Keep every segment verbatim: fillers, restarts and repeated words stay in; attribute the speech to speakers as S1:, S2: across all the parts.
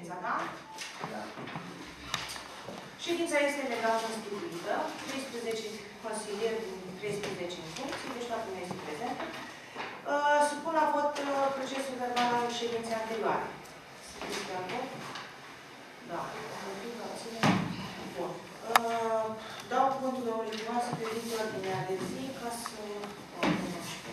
S1: ședința, da? Da. Ședința este legal constituită, treisprezece consilieri din treisprezece în funcție, deci toată lumea este prezentă. Uh, supun la vot uh, procesul verbal al ședinței anterioare. Sunteți de acord? Da. Bun. Uh, dau cuvântul domnului Ioan să prezint ordinea de zi ca să o cunoaște.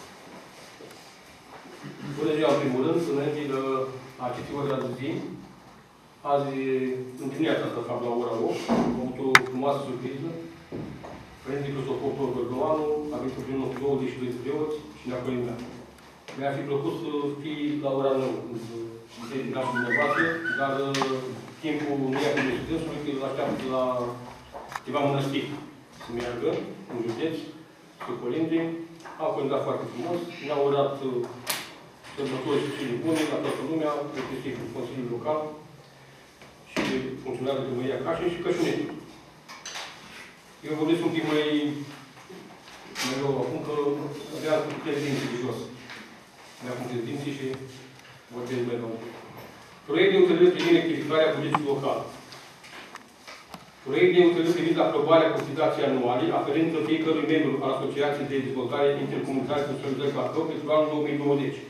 S2: Bună ziua, în primul rând, înainte de a citi ordinea de zi. Azi, în dimineața asta, de fapt, la ora opt, am avut o frumoasă surpriză. Părintele Cristofor Torgăldoanu a venit cu primul douăzeci și doi de preoți și ne-a colindat. Mi-ar fi plăcut să fii la ora nouă, când se ridica și dumneavoastră, dar timpul nu i-a primit de dânsului, că îl așteaptă la ceva mănăstiri să meargă în județ, să colinde. Au colindat foarte frumos, ne-au urat sărbători și cele bune la toată lumea, inclusiv Consiliul Local și funcționarul de Primăria Cașin și Cășunetul. Eu vorbesc un pic mai mereu acum, că avea punctele dinții de jos. Avea punctele dinții și vorbesc mai rău. Proiect de hotărâre privind rectificarea bugetului local. Proiect de hotărâre privind aprobarea cotizației anuale aferentă fiecărui membru al Asociației de Dezvoltare Intercomunitară cu Solidaritate Bacău pentru anul două mii douăzeci.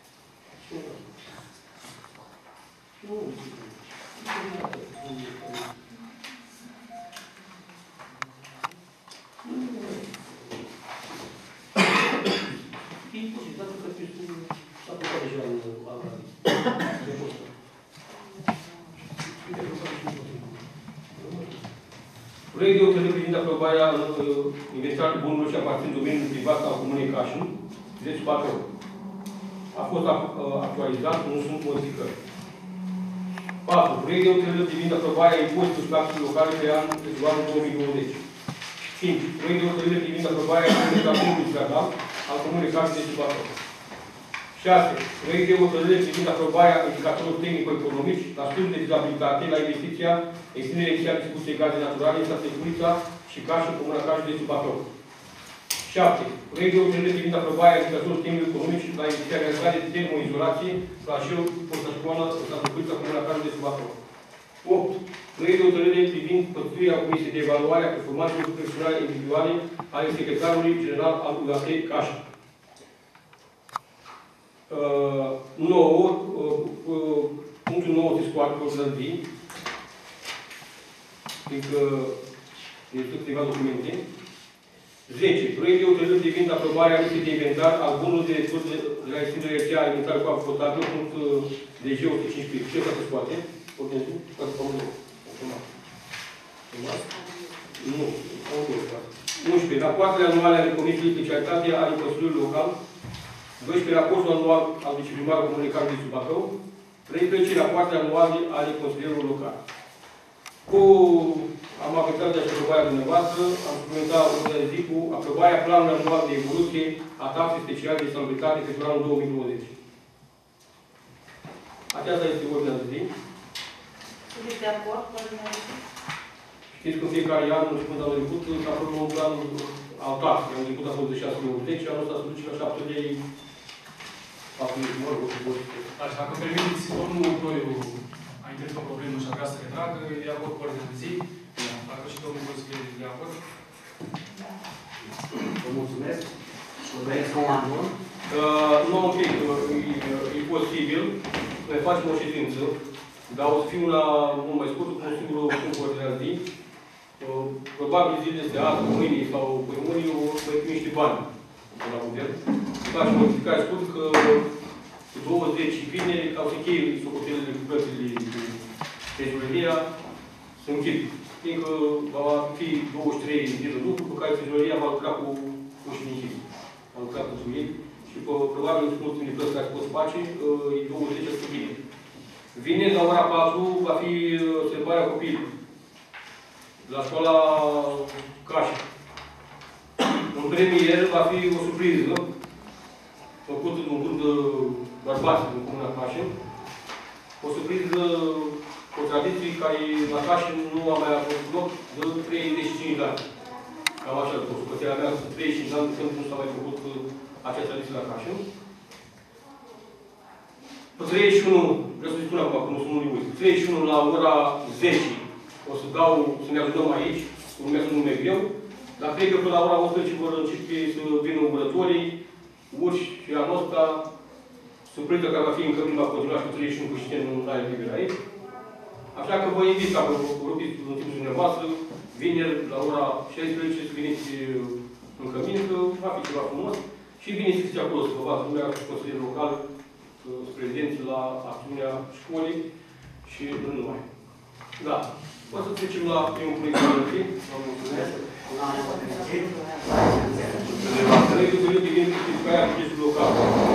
S2: Proiect de hotărâre privind aprobarea inventarului bunurilor și aparțin domeniului privat al Comunei Cașin, județul Bacău. A fost actualizat, nu sunt modificări. patru. Proiect de hotărâre privind aprobarea impozitului și taxelor locale pe anul pentru anul două mii douăzeci. cinci. Proiect de hotărâre privind aprobarea comunicației stradal al Comunei Cașin, județul Bacău. șase. Proiect de hotărâre privind aprobarea indicatorilor tehnico-economici la studiul de dizabilitate la investiția extinderea inițială distribuției gaze naturale în Satecurița și Cașin, Comuna Cașin, județul Bacău. șapte. Proiect de hotărâre privind aprobarea indicatorilor tehnico-economici la investiția realizare de termoizolație la Șeu, Posta Școală, Satecurița, Comuna Cașin, județul Bacău. opt. Proiect de hotărâre privind păstruirea Comisiei de Evaluare a Performanțelor Profesionale Individuale ale Secretarului General al U A T Cașin. Uh, nouă, uh, uh, punctul nouă se scoate pe ordinea de zi, fiindcă este câteva documente. zece. Proiect de hotărâre privind aprobarea listei de inventar al bunului de resurs de la extindere rețea alimentară cu apă potabilă, punct de G o sută cincisprezece. Ce se scoate? Ordinea de zi? Scoate pe unul. Nu. unsprezece. Rapoartele anuale ale Comisiei de Specialitate ale Consiliului Local. doisprezece. Raportul anual al viceprimarului Comunei Cașin, județul Bacău. treisprezece. Rapoartele anuale ale consilierilor locali. Cu am afectat de aprobarea dumneavoastră, am suplimentat ordinea de zi cu aprobarea planului anual de evoluție a taxei speciale de salubritate pentru anul două mii douăzeci. Aceasta este ordinea de zi.
S1: Sunteți de acord cu ordinea de zi?
S2: Știți că în fiecare an, începând anul trecut, aprobăm un plan al taxei. Anul trecut a fost de șase mii zece, anul ăsta se duce la șapte mii patru mii, mă rog, o să vă spun.
S3: Așa, dacă permiteți, domnul Proiu a intrat o problemă și a vrea să retragă, e acord cu ordinea de zi. Dacă și domnul consilier e de acord.
S4: Vă mulțumesc. Vă vreți să o anul?
S2: Nu, un pic, e posibil. Noi facem o ședință, dar o să fim la mult mai scurt, cu un singur punct cu ordinea de zi. Probabil zilele astea, azi, mâine sau pe mâine, o să mai niște bani la guvern. Facem o modificare scurt că douăzeci vineri, ca să încheie socotelele cu plățile de trezoreria, să închid. Fiindcă va fi douăzeci și trei zile de lucru, pe care trezoreria va lucra cu ușnichii. Va lucra cu subiect și probabil în ultimele plăți care se pot face, e douăzeci să bine. Vineri, la ora patru, va fi sărbarea copilului. La școala Cașin. În premier va fi o surpriză, făcută de un grup de bărbați din Comuna Cașin. O surpriză, o tradiție care la Cașin nu a mai avut loc de treizeci și cinci de ani. Cam așa, cu scoterea mea, sunt treizeci și cinci de ani când nu s-a mai făcut acea tradiție la Cașin. Pe treizeci și unu vreau să spun acum, că nu sunt unii uiți. treizeci și unu la ora zece o să dau, să ne ajutăm aici, urmează nume greu, dar cred că până la ora unsprezece vor începe să vină umbrătorii, urși și anul ăsta, surpriză care va fi încă va continua și cu treizeci și unu, că și nu are liber aici. Așa că vă invit, dacă vă vorbiți în timpul dumneavoastră, vineri, la ora șaisprezece, să veniți în cămin, că va fi ceva frumos. Și vine să fiți acolo, să vă vadă lumea și consilieri locali, prezenți la acțiunea școlii și nu numai. Da. O să trecem la primul proiect de lege. Vă mulțumesc. Proiectul de lege privind rectificarea bugetului local.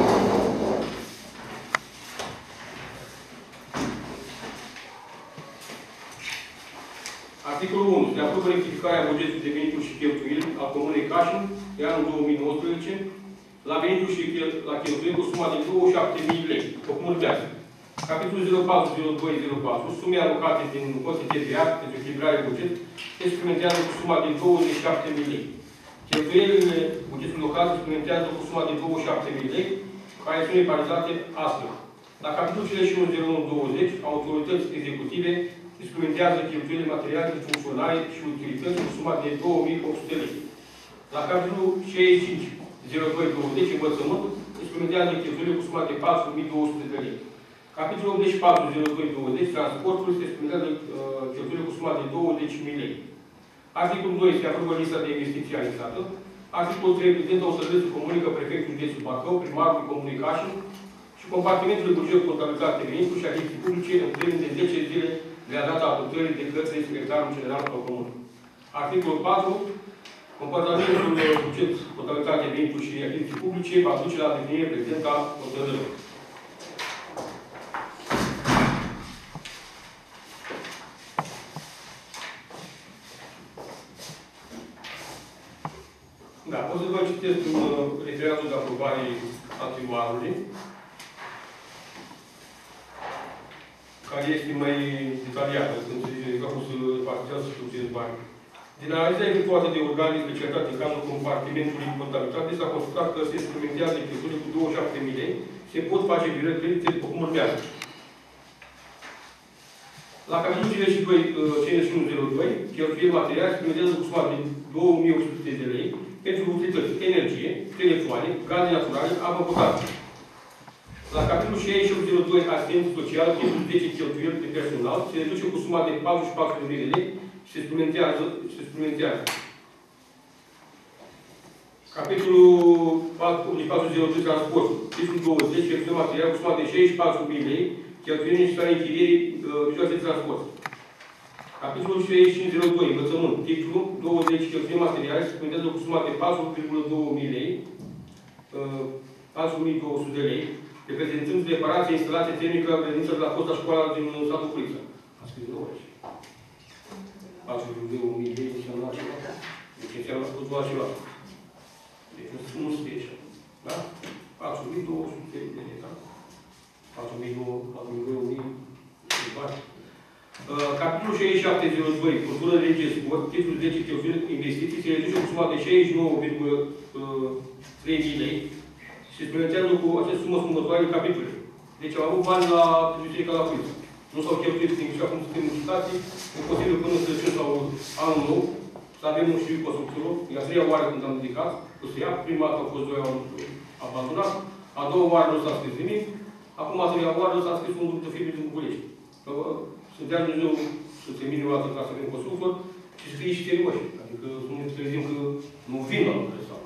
S2: Articolul unu. Se aprobă rectificarea bugetului de venituri și cheltuieli al Comunei Cașin de anul două mii nouăsprezece la venituri și la cheltuieli cu suma de douăzeci și șapte mii lei. Cum urmează. Capitolul zero patru zero doi zero patru. Sume alocate din cote T V A pentru echilibrare buget se suplimentează cu suma de douăzeci și șapte mii lei. Cheltuielile bugetului local se suplimentează cu suma de douăzeci și șapte mii lei, care sunt eparizate astfel. La capitolul cincizeci și unu zero unu douăzeci, autorități executive suplimentează cheltuielile materiale de funcționare și utilități cu suma de două mii opt sute lei. La capitolul șaizeci și cinci zero doi douăzeci, învățământ, suplimentează cheltuielile cu suma de patru mii două sute de lei. Capitolul optzeci și patru zero doi douăzeci, transportul, se suplimentează uh, cheltuielile cu suma de douăzeci mii lei. Articolul doi. Se aprobă lista de investiții anexată. Articolul trei. Prezidentul hotărârii să comunică prefectul județului Bacău, primarul Comunei Cașin și compartimentul de buget contabilitate venituri și achiziții publice în termen de zece zile de la data adoptării de către secretarul general al Comunei. Articolul patru. Comportamentul buget contabilitate venituri și achiziții publice va duce la definirea prezentă a hotărârii. Da, o să vă citesc un referatul de aprobare a tribuarului, care este mai detaliată, când se zice că să partizează și să bani. Din analiza efectuată de organe specializate în cadrul compartimentului contabilitate, s-a constatat că se suplimentează cheltuielile cu douăzeci și șapte mii lei, se pot face virări credite după cum urmează. La capitolul cincizeci și doi cincizeci și unu zero doi, cheltuieli materiale se suplimentează cu suma de două mii opt sute de lei pentru utilități, energie, telefoane, gaze naturale, apă potabilă. La capitolul șaizeci și opt zero doi, asistență socială, titlul zece cheltuieli de personal, se reduce cu suma de patruzeci și patru de mii de lei și se suplimentează. Se suplimentează. Capitolul patru zero doi, transport, titlul douăzeci, cheltuieli materiale cu suma de șaizeci și patru de mii de lei, cheltuieli necesare închirierii mijloace de transport. Capitolul șaizeci și cinci zero doi, învățământ, titlul douăzeci, cheltuieli materiale, se suplimentează cu suma de patru virgulă doi mii de lei, patru mii două sute de lei, reprezentând reparație, instalație termică la grădiniță de la fosta școală din satul Culița. Am scris nouă aici. patru virgulă doi mii de lei înseamnă ceva. Deci înseamnă totul altceva. Deci nu scrie așa. Da? patru mii două sute de lei, da? patru mii două mii de bani. Capitolul șaizeci și șapte zero doi, cultură de lege sport, titlul zece cheltuieli investiții, se reduce cu suma de șaizeci și nouă virgulă trei mii lei și se suplimentează cu această sumă sumătoare de capitole. Deci am avut bani la Biblioteca la Culița. Nu s-au cheltuit nici acum suntem în citații, e posibil până să trecem sau anul nou, să avem un știu constructorul. E a treia oară când am ridicat, că se ia. Prima dată au fost doi au abandonat, a doua oară nu s-a scris nimic, acum a treia oară s-a scris un grup de firme din București. Să dea Dumnezeu să termine o dată ca să avem constructor și să fie și serioși. Adică să nu ne trezim că nu vin la lucruri sau.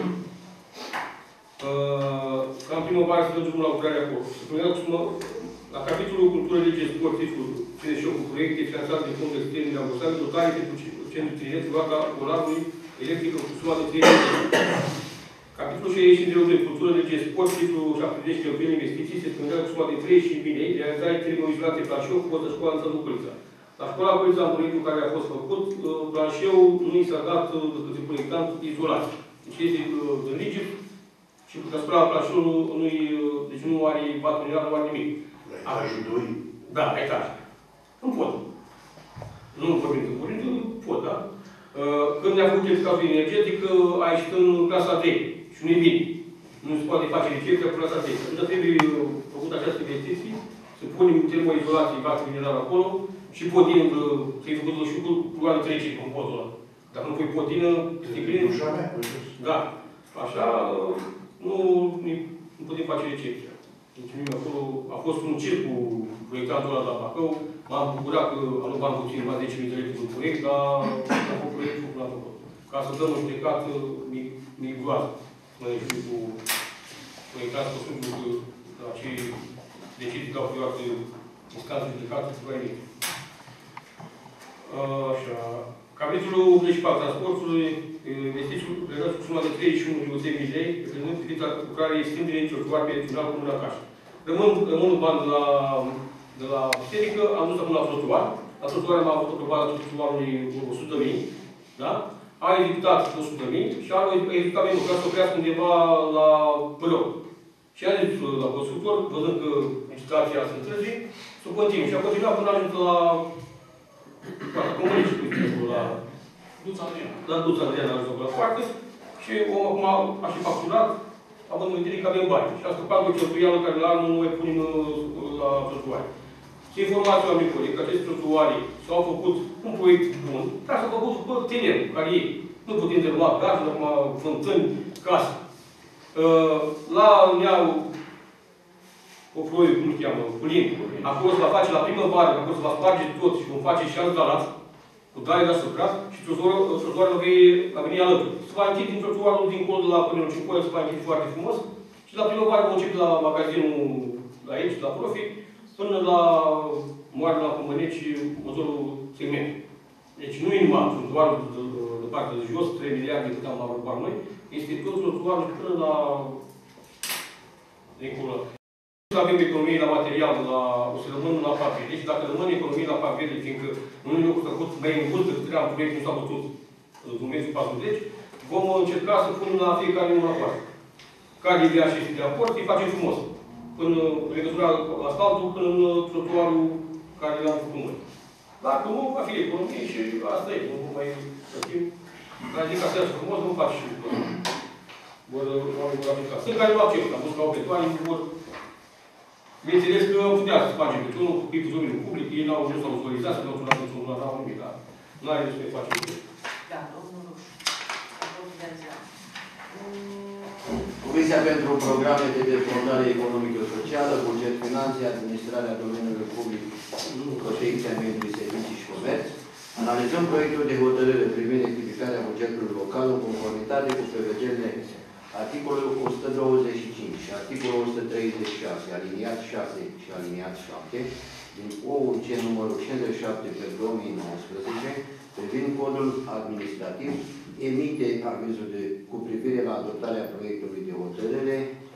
S2: Ca în primăvară să dăm drumul la lucrarea acolo. Să spuneam că la capitolul cultură, lege, sport, titlul cincizeci și opt cu proiecte finanțate de fondul externe de ambursare, dotare pentru centrul tinereț, luata Olarului electrică cu suma de trei mii de lei. Capitolul șaizeci și doi, cultură, lege, sport, titlul șaptezeci, cheltuieli investiții, se spunea cu suma de treizeci și mii lei, realizare termoizolate Planșeu cu fotă școală în satul Culița. La școala Culița, în proiectul care a fost făcut, Planșeu nu i s-a dat de către proiectant izolat. Deci este în rigid și cu școala Planșeu nu-i, deci nu are patrimonial, nu are nimic.
S5: La etajul doi?
S2: Da, la etaj. Nu pot. Nu vorbim de curând, pot, da? Când ne-a făcut certificatul energetic, a ieșit în clasa trei și nu-i bine. Nu se poate face recepția cu clasa trei. Atunci trebuie făcut această investiție, să punem termoizolații gaz mineral acolo și podin, să-i făcut și cu probabil trece în podul ăla. Dacă nu pui podină, sticlină, da. Așa, nu, nu putem face recepția. Mulțumim acolo, a fost un circ cu proiectantul ăla de la Bacău. M-am bucurat că a luat bani puțin, numai zece mii de lei pentru proiect, dar a făcut proiectul până la făcut. Ca să dăm în judecată mic groază. Noi știu cu proiectatul constructul la cei decizii că au private instanță judecată, cu aia mic. Așa. Capitolul optzeci și patru, transportului, investițiul legat cu suma de treizeci și unu virgulă trei mii de lei, reprezentând privița lucrarea extinderii trotuar personal Comuna Cașa. Rămân, rămân bani de la, de la biserică, am dus acum la trotuar. La trotuar am avut o probare la trotuarului o sută de mii, da? A executat o sută de mii și a executat mai mult, ca să o crească undeva la Pălău. Și a zis la constructor, văzând că licitația se întrege, să o continui. Și a continuat până a ajuns la comunici, la
S3: Duța Adriana.
S2: La Duța Adriana a ajuns la foarte și omul acum a și facturat, având în vedere că avem bani. Și a scăpat o cheltuială care la anul nu mai punem la trotuare. Și informația oamenii corect că aceste trotuare s-au făcut un proiect bun, dar s-au făcut pe teren, care ei nu putem derula gazul, acum fântâni, case. La Neau, o ploie, cum îl cheamă, Culin, acolo se va face la primăvară, acolo se va sparge tot și vom face și alt dalat, cu daie deasupra, și trotuarul va veni alături. Se va închide din trotuarul dincolo de la Părinul Cincoia, se va închide foarte frumos, și la primăvară vom începe la magazinul de aici, la Profi, până la moară la Cumăneci, următorul segment. Deci nu e numai trotuarul de, de, de partea de jos, trei miliarde cât am la bani noi, este tot trotuarul până la dincolo. Să avem economie la material, la, o să rămân la papir. Deci dacă rămân economie la papir, fiindcă în unele locuri s-a făcut mai în vârstă cât era un proiect, nu s-a putut în mesul patruzeci, vom încerca să punem la fiecare un raport. Care ideea și este de raport, îi facem frumos. Până legătura cu asfaltul, până în trotuarul care l-am făcut noi. Dacă nu, va fi economie și asta e. Nu mai plătim. Dar zic că asta e frumos, nu faci și vor aplica. Sunt care nu acceptă, am pus ca o petoare, nu vor. Bineînțeles că putea să facem betonul cu pipul domeniul public, ei n-au ajuns să autorizați, să nu au sunat, n-au nimic, dar nu are de să ne facem lucruri.
S1: Da, domnul Rușu.
S5: Comisia pentru Programe de Dezvoltare Economică-Socială, Buget, Finanțe, Administrarea Domeniului Public, Protecția Mediului, Servicii și Comerț. Analizăm proiectul de hotărâre privind rectificarea bugetului local în conformitate cu prevederile articolul o sută douăzeci și cinci și articolul o sută treizeci și șase, aliniat șase și aliniat șapte, din O U C numărul cincizeci și șapte pe două mii nouăsprezece, privind codul administrativ, emite avizul de, cu privire la adoptarea proiectului de hotărâre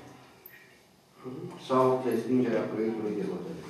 S5: sau respingerea proiectului de hotărâre.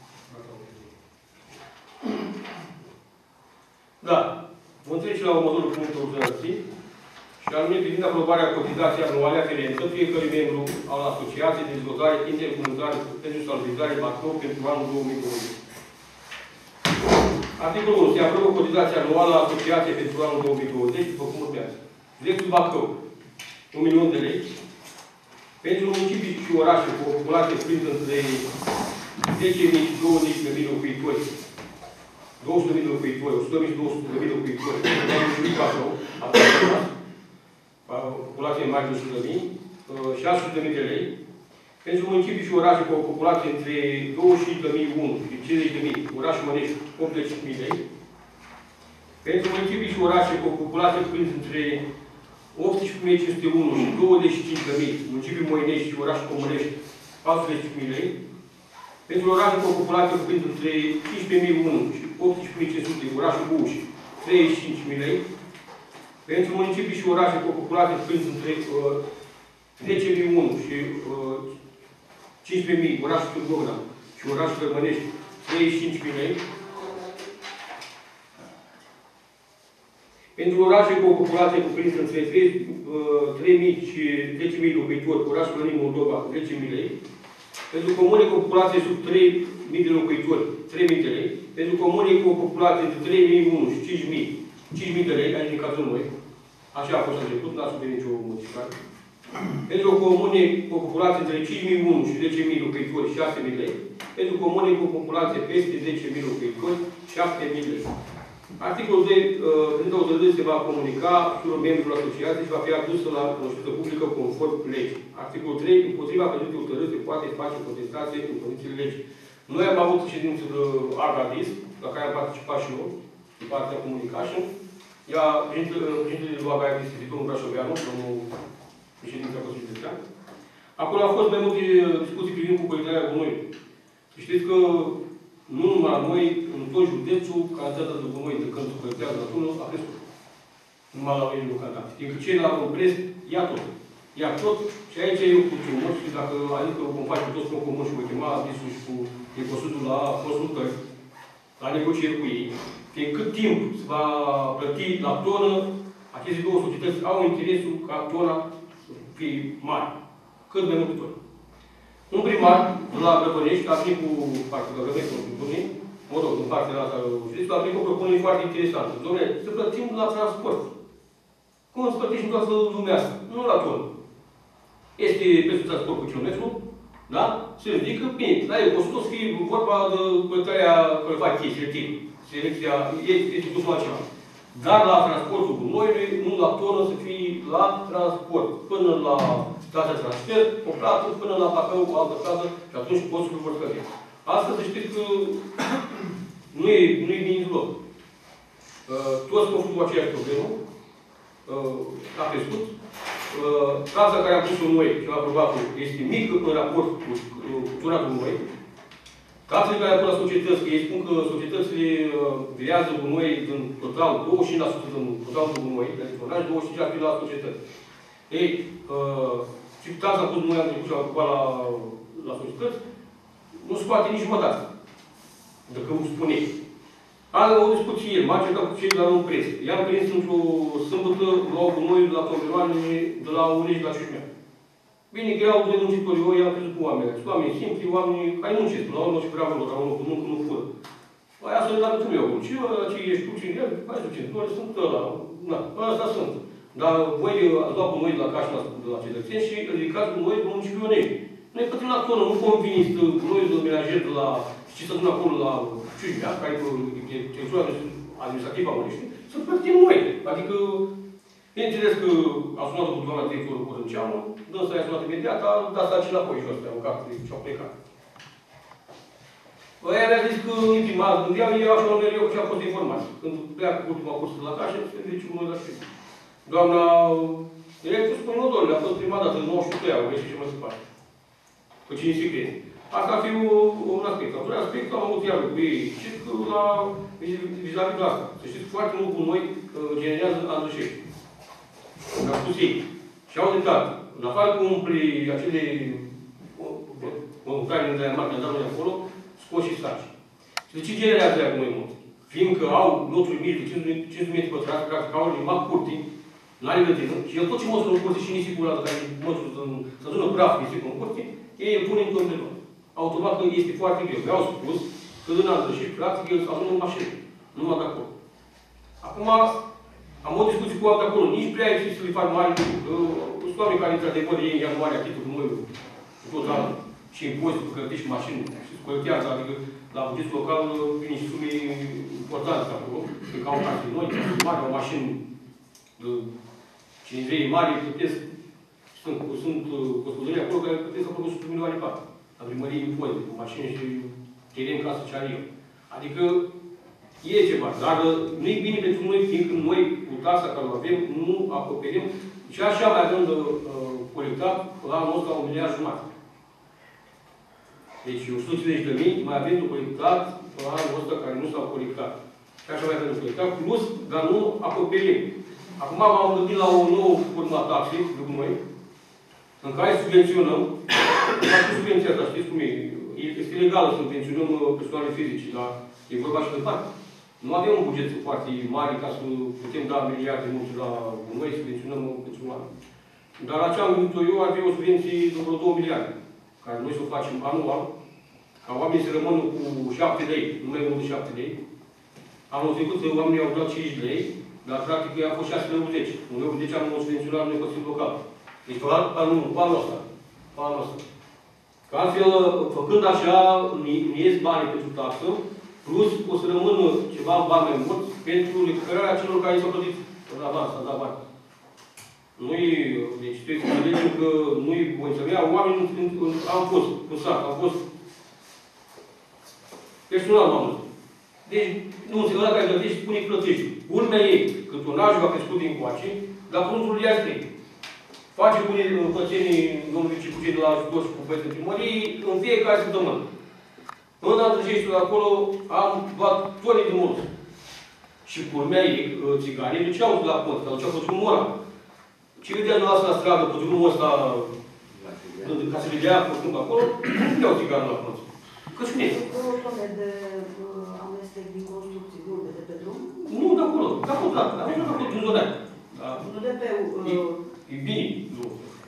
S2: Da. Vom trece la următorul punct de ordine și anume privind aprobarea cotizației anuale aferentă fiecărui membru al Asociației de Dezvoltare Intercomunitară pentru Salubrizare Bacău pentru anul două mii douăzeci. Articolul unu. Se aprobă cotizația anuală a Asociației pentru anul două mii douăzeci, după cum urmează. Județul Bacău, un milion de lei. Pentru municipii și orașe cu o populație prinsă între zece mii și douăzeci de mii locuitori, două sute de mii de locuitori, o sută mii și două sute de mii de locuitori, municipiul Bacău, populație mai de o sută de mii, șase sute de mii de lei. Pentru municipii și orașe cu o populație între douăzeci și cinci de mii unu și cincizeci de mii, orașul Mănești, optzeci de mii de lei. Pentru municipii și orașe cu o populație prins între optsprezece mii cinci sute unu și douăzeci și cinci de mii, municipiul Moinești și orașul Comănești, patruzeci de mii de lei. Pentru orașe cu o populație prins între cincisprezece mii unu și optsprezece mii cinci sute, orașul Buș, treizeci și cinci de mii de lei. Pentru municipii și orașe cu o populație prins între uh, zece mii unu și uh, cincisprezece mii, orașul Târgovna și orașul Cărmănești, treizeci și cinci de mii de lei. Pentru orașe cu o populație cuprinsă între trei mii și zece mii de locuitori, orașul Rănin, Moldova, zece mii de lei. Pentru comune cu o populație sub trei mii de locuitori, trei mii de lei. Pentru comune cu o populație între trei mii unu și cinci mii, cinci mii de lei, aici în cazul noi. Așa a fost început, n-a suferit nicio modificare. Pentru comune cu o populație între cinci mii unu și zece mii locuitori, șase mii lei. Pentru comune cu o populație peste zece mii locuitori, șapte mii lei. Articolul doi. Prin hotărâre se va comunica tuturor membrilor asociației și va fi adusă la cunoștință publică conform legii. Articolul trei. Împotriva prezentului hotărâri se poate face contestație în condițiile legii. Noi am avut ședință de Argadis, la care am participat și eu, din partea Comunication. Ea, președintele lui Argadis, este domnul Brașoveanu, domnul președinte a Consiliului Județean. Acolo a fost mai multe discuții privind cu colectarea gunoiului. Știți că nu numai la noi, în tot județul, cantitatea de gunoi de când se colectează la tună a crescut. Numai la noi localitate. Fiindcă cei la Rompresc ia tot. Ia tot și aici e eu cu ciumăr și dacă adică vom face toți cu comun și voi chema Adisul și cu Ecosutul la consultări, la negocieri cu ei, fiind cât timp se va plăti la tonă, aceste două societăți au interesul ca tona să fie mare. Cât mai multe tone. Un primar de la Grăbănești a venit cu partea de Grăbănești, cu Bunii, mă rog, în partea asta, știți că a venit cu o propunere foarte interesantă. Dom'le, să plătim la transport. Cum să plătești în toată lumea asta? Nu la tonă. Este prețul transport cu kilometru, da? Se ridică, bine, la eu, o să fie vorba de plătarea care fac ei, selectiv. Selecția este totul altceva. Dar la transportul gunoiului, nu la tonă, să fie la transport. Până la stația transfer, o plată, până la Bacău, o altă plată, și atunci poți să vor scădea. Asta să știți că nu e, nu e bine deloc. Uh, toți confruntă cu aceeași problemă. Uh, a crescut. Uh, taxa care am pus-o noi și am aprobat-o este mică în raport cu turatul noi. Taxele care am pus la societăți, că ei spun că societățile virează gunoi din total douăzeci și cinci la sută din totalul gunoi, pentru tonaj, douăzeci și cinci la sută la societăți. Ei, uh, și taxa am pus noi am trecut și am aprobat la, la societăți, nu scoate nici jumătate. Dacă îmi spune ei. Am o discuție ieri, m-am certat cu cei de la un preț. I-am prins într-o sâmbătă, luau gunoi de la Tomberoane, de la Unești, la Ciușmea. Bine, că erau de muncitori, eu i-am crezut cu oameni. Sunt oameni simpli, oameni care muncesc, la urmă și prea văd, la urmă cu muncă nu fură. Aia să le dă pentru meu. Și eu, ce ești tu, cine el, hai să zicem, noi sunt ăla, na, ăsta sunt. Dar voi ați luat cu noi de la cașa de la cetățeni și ridicați cu noi de muncipionești. Noi plătim la tonă, nu convins cu noi de menajer de la, ce să duc acolo la Ciușmea, care e teritoriul administrativ a Unești, să plătim noi. Adică, bineînțeles că a sunat cu doamna directorul Corânceanu, dânsa i-a sunat imediat, a dat saci la poi și ăsta, au carte și-au plecat. Aia mi-a zis că în prima gândeam, eu așa la mereu și am fost informat. Când pleacă ultima cursă de la cașă, se zice cu noi la știu. Doamna director spune, nu, doamne, a fost prima dată, în nouăzeci și trei au ieșit și mai departe. Cu cine se crede. Asta ar fi un aspect. Al doilea aspect, am avut iară cu ei. Știți că la vis-a-vis de asta, să știți, foarte mult cu noi generează andrășești. Mi-au spus ei. Și au dreptat. În afară că umple acele care din Danemarca, ne-am dat noi acolo, scoși și saci. Și de ce generează aia cu noi mult? Fiindcă au loturi mici de cinci sute metri pătrați, care au limbat curti, n-are grădină, și el tot ce măsură în curte și nisipul ăla care măsură să adună praf nisipul în curte, ei îl pune în contenor. Automat că este foarte greu. Mi-au spus că din altă și practic el să adună în mașină. Numai de acolo. Acum, am o discuție cu altă acolo. Nici prea există să le fac mari lucruri. Sunt oameni care, într-adevăr, ei ia mare achitul cu noi tot anul. Și impozite pe cărătești și mașini. Și se colectează. Adică, la bugetul local, vine și sume importante acolo. Că au taxe noi, mari, au mașini de cincizei mari, plătesc. Sunt, sunt gospodării acolo care plătesc acolo o sută milioane pe an. La primărie impozite, cu mașini și teren ca să ce are eu. Adică, e ceva, dar nu e bine pentru noi, fiindcă noi, cu taxa care o avem, nu acoperim și așa mai avem de uh, colectat la anul ăsta un miliard jumătate. Deci, o sută cincizeci de mii mai avem de colectat la anul ăsta care nu s-au colectat. Și așa mai avem de colectat, plus, dar nu acoperim. Acum m-am gândit la o nouă formă a taxei, după noi, în care subvenționăm, facem subvenția asta, știți cum e? Este legală să subvenționăm persoanele fizice, dar e vorba și de bani. Nu avem un buget foarte mare ca să putem da miliarde mulți la noi, să subvenționăm pentru oameni. Dar la ce am gândit eu, ar fi o subvenție de vreo două miliarde, care noi să o facem anual, ca oamenii să rămână cu șapte lei, nu mai mult de șapte lei. Anul trecut oamenii au dat cinci lei, dar practic a fost șase lei optzeci. în două mii zece am subvenționat noi Consiliul Local. Deci, pe anul, pe anul ăsta. Pe anul ăsta. Că altfel, făcând așa, ne ies banii pentru taxă, plus o să rămână ceva bani mai mulți pentru recuperarea celor care s-au plătit în avans, s-a dat bani. Nu-i, deci trebuie să înțelegem că nu-i voința mea, oamenii am fost, cu sac, am fost personal m-am văzut. Deci, nu înțeleg, ăla care plătești, spune că plătești. Urmea ei, că tonajul a crescut din coace, dar fruntul ia trei. Face cu pățenii domnului Cicucei de la ajutor și cu băieții primării în fiecare săptămână. În Andrăjeștiul acolo am luat tone de mult. Și culmea ei, țiganii, duceau la pont, dar duceau pe drumul ăla. Ce vedea dumneavoastră la stradă, pe drumul ăsta, ca să vedea pe drumul acolo, nu vedeau țiganul la pont. Căciune.
S6: Două tone de amestec din construcții, nu de pe drum?
S2: Nu, de acolo, de acolo, da, dar nu de acolo, din zona aia.
S6: Nu de pe...
S2: E bine, nu.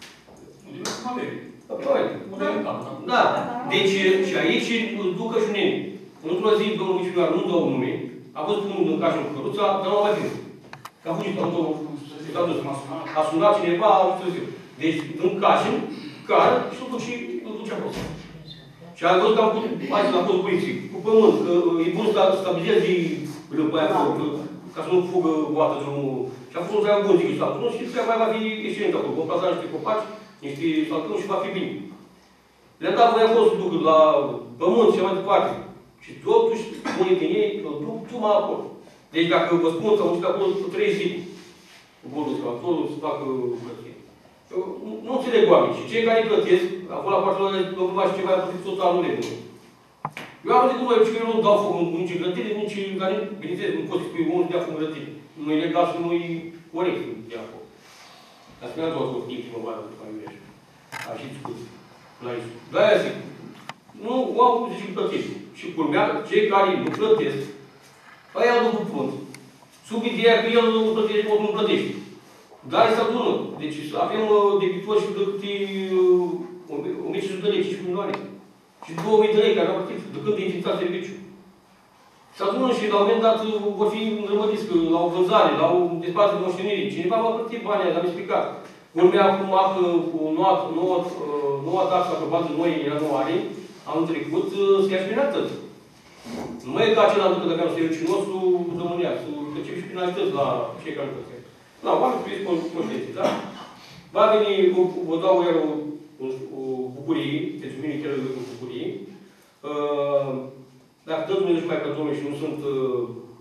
S3: Da.
S2: Da, deci și aici ducă și nene. Într-o zi, domnul viceprimar, nu dau nume, a fost unul în cașul cu căruța, dar nu a mai venit. Că a fugit, a dus. A sunat cineva, a știu zic. Deci, în cașin, care, și îl duce, îl duce acolo. Și a văzut că am putut, azi la fost poliție, cu pământ, că e bun să stabilizezi râpa aia acolo, ca să nu fugă boată drumul. Și a fost un treabă bun, zic, și statul. Și treaba mai va fi excelent acolo. Vom plasa niște copaci, niște saltări și va fi bine. Le-am dat voia acolo să duc la pământ și mai departe. Și totuși, unii din ei îl duc tuma acolo. Deci dacă vă spun că am muncit acolo cu trei zile, cu bolul acolo să facă plătire. Eu nu înțeleg oameni. Și cei care îi plătesc, acolo la partea lor, nu mai știu ce mai plătit total nu le dă. Eu am văzut cum noi, că eu nu dau foc în nici grătire, nici în care, bineînțeles, nu poți să spui unul dea foc în grătire. Nu e legal și nu e corect să dea foc. Dar spunea doar că timp mă vadă după Iurești. Așa și discuți. La aici. De-aia zic. Nu, oameni zice că plătești. Și culmea, cei care nu plătesc, aia îl duc cu fund. Sub ideea că el nu plătește, ori nu plătește. Dar se adună. Deci avem debitori și de câte o mie cinci sute de lei, cinci milioane. Și două mii de lei care au plătit, de când e înființat serviciul. Se adună și la un moment dat vor fi înrămădiți la o vânzare, la o dezbatere de moștenire. Cineva va plăti banii, l-am explicat. Urmea acum cu noua, noua, noua taxă aprobată noi în ianuarie, anul trecut, se ia și penalități. Nu mai e ca acela că dacă am serviciul nostru, rămânea, să percepem și penalități la cei care plătesc. La oameni trebuie conștienții, da? Va veni, vă dau iar o, o, o bucurie, pentru mine chiar o bucurie. Uh, dacă dă Dumnezeu și mai ca Domnul și nu sunt uh,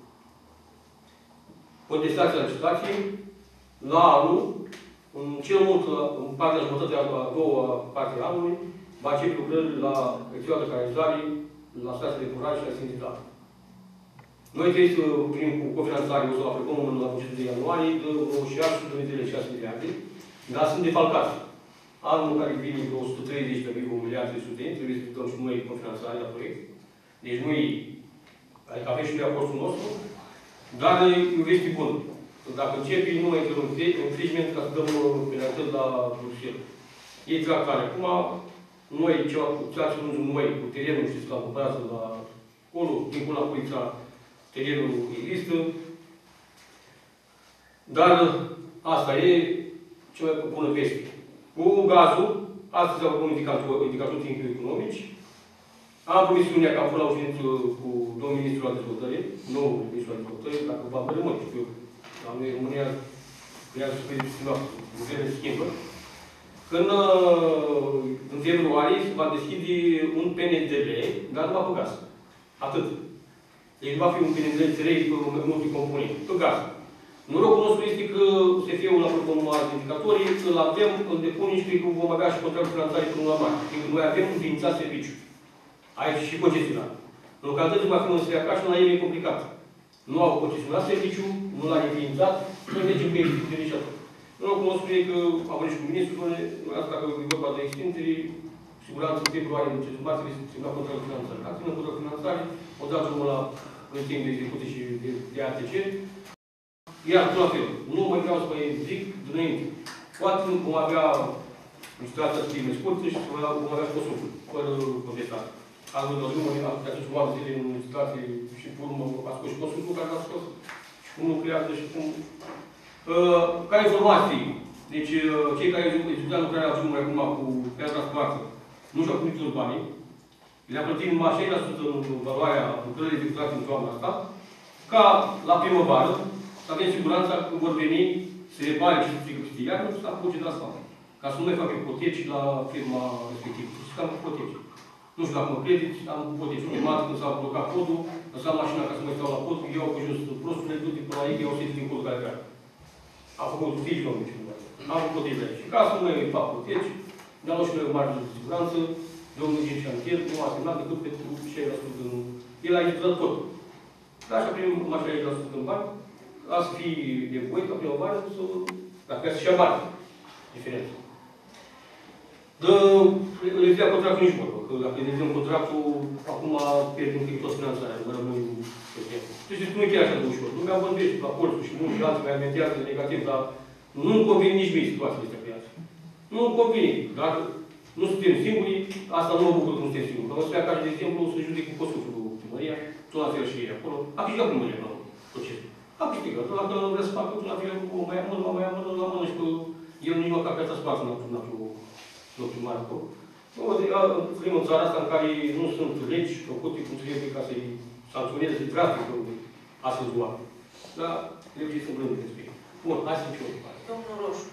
S2: contestații la licitații, la anul, în cel mult, în partea jumătate a doua parte a anului, va începe lucrările la acțiunea de canalizare, la stația de curaj și la sindicată. Noi trebuie să primim cu cofinanțare, o să o aplicăm la bugetul de ianuarie, de șase miliarde, dar sunt defalcați. Anul care vine de o sută treizeci de miliarde de studenți, trebuie să dăm și noi cofinanțare la proiect. Deci noi, adică avem și noi aportul nostru, dar e o veste bună. Dacă începe, nu mai intrăm în infringement ca să dăm penalități la Bruxelles. Ei trag care. Acum, noi, ceea ce nu noi, cu terenul, știți, la comparație la acolo, timpul la poliția, terenul există. Dar asta e cea mai bună veste. Cu gazul, astăzi am făcut indicatori timpului economici. Am promisiunea că am fost la o ședință cu domnul ministru al dezvoltării, nou ministru al dezvoltării, dacă va rămâne, știu eu, la noi în România creează să fie schimbat, guvernul se schimbă. Când în februarie se va deschide un P N D L, dar nu va pe gaz. Atât. Deci va fi un P N D L trei multicomponente, pe gaz. Norocul nostru este că S F-ul la propunul indicatorii, îl avem, îl depunem și că vom avea și contractul finanțare până la mare. Pentru că noi avem înființat serviciu. Aici și concesionat. În localități va fi un S F A și la el e complicat. Nu au concesionat serviciu, nu l-a înființat, nu mergem pe extindere și atât. Norocul nostru e că am venit și cu ministrul, asta dacă e vorba de extindere, siguranță în februarie, în centru martie, se semna contractul finanțare. Dacă ținem contractul finanțare, o dați drumul la proiectiem de execuție și de, de A T C. Iar, tot la fel, nu mai vreau să mai zic dinainte. Poate vom avea administrația să fie mai scurtă și vom avea și postul, fără contestare. Am văzut drumul, de acești oameni zile în administrație și pe urmă a scos și postul care l-a scos. Și cum nu creează și cum... Uh, ca informații, Deci, cei care executează lucrarea la drumuri acum cu piatra spartă, nu și-au primit toți banii, le-a plătit numai șaizeci la sută în valoarea lucrării executate în toamna asta, ca la primăvară, să avem siguranța că vor veni să repare ce se strică peste iarnă, să apuce de asfalt. Ca să nu mai fac ipoteci la firma respectivă. Să am ipoteci. Nu știu dacă mă credeți, am ipoteci. Prima dată când s-a blocat podul, lăsam mașina ca să mai stau la pod, iau pe jos prosturile, du-te până la ei, iau să-i din podul care care. Am făcut fici la mici. Am făcut ipoteci aici. Ca să nu mai fac ipoteci, ne-am luat și noi o marjă de siguranță, domnul din șantier, nu a semnat decât pentru șaizeci la sută în... El a executat tot. Dar așa primim numai șaizeci la sută în bani, ca să fie nevoie ca primăvară, să... Dacă să-și ia bani. Diferență. Dă, revizia contractul nici vorbă, că dacă revizăm contractul, acum pierdem că e tot finanțarea, nu rămâne pe timp. Deci nu e chiar așa de ușor. Lumea vorbește la colțul și mulți și alții mai amentează negativ, dar nu-mi convine nici mie situația de piață. Nu-mi convine. Dacă nu suntem singuri, asta nu mă bucur că nu suntem singuri. Că mă spunea ca și, de exemplu, să judec cu costusul cu primăria, tot la fel și ei acolo. A câștigat primăria la procesul. A câștigat. Dacă nu vrea să facă tot la fel cu mai mână, mai mână, la mână și că el nici măcar pe asta spață n-a locul mare acolo. Trăim în țara asta în care nu sunt legi făcute cum trebuie ca să-i sancționeze drastic astfel de oameni. Dar legii sunt blânde despre ei. Bun, hai să încep.
S1: Domnul Roșu.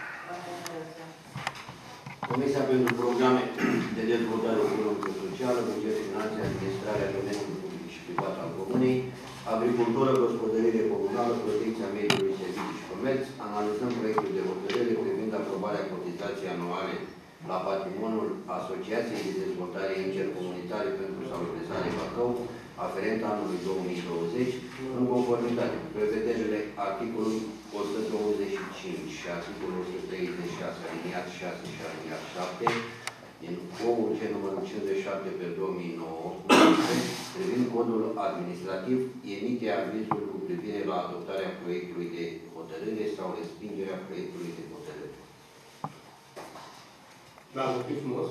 S5: Comisia pentru Programe de Dezvoltare Economică-Socială, Buget, Finanțe, Administrarea Domeniului Public și Privat al Comunei, Agricultură, Gospodărire Comunală, Protecția Mediului, Servicii și Comerț, analizăm proiectul de hotărâre privind aprobarea cotizației anuale la patrimoniul Asociației de Dezvoltare Intercomunitare pentru Salubrizare Bacău, aferent anului două mii douăzeci, în conformitate cu prevederile articolului o sută douăzeci și cinci și articolul o sută treizeci și șase, aliniat șase și aliniat șapte, din O U G numărul cincizeci și șapte pe două mii nouă, privind codul administrativ, emite avizul cu privire la adoptarea proiectului de hotărâre sau respingerea proiectului de hotărâre.
S2: Da, mulțumim frumos.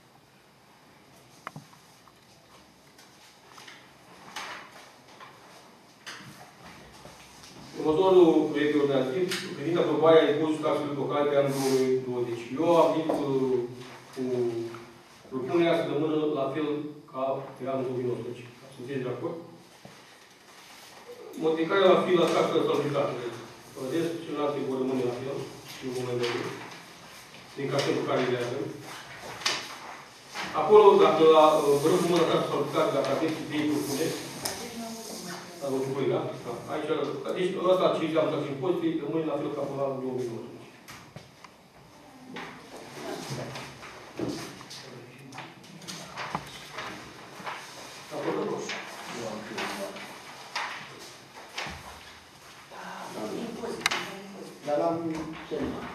S2: Următorul proiect organizativ, privind aprobarea impozitului taxelor locale pe anul două mii douăzeci. Eu am venit cu propunerea să rămână la fel ca pe anul două mii nouăsprezece. Sunteți de acord? Modificarea va fi la taxa stabilitate. În rest, celelalte vor rămâne la fel și în momentul de din casetul care le avem. Acolo, dacă la vă rog la taxa stabilitate, dacă aveți idei propuneri, la votul voi, da? Aici, deci ăsta ce am taxa impozite, rămâne la fel ca până la două mii nouăsprezece.
S5: Dar l-am semnat.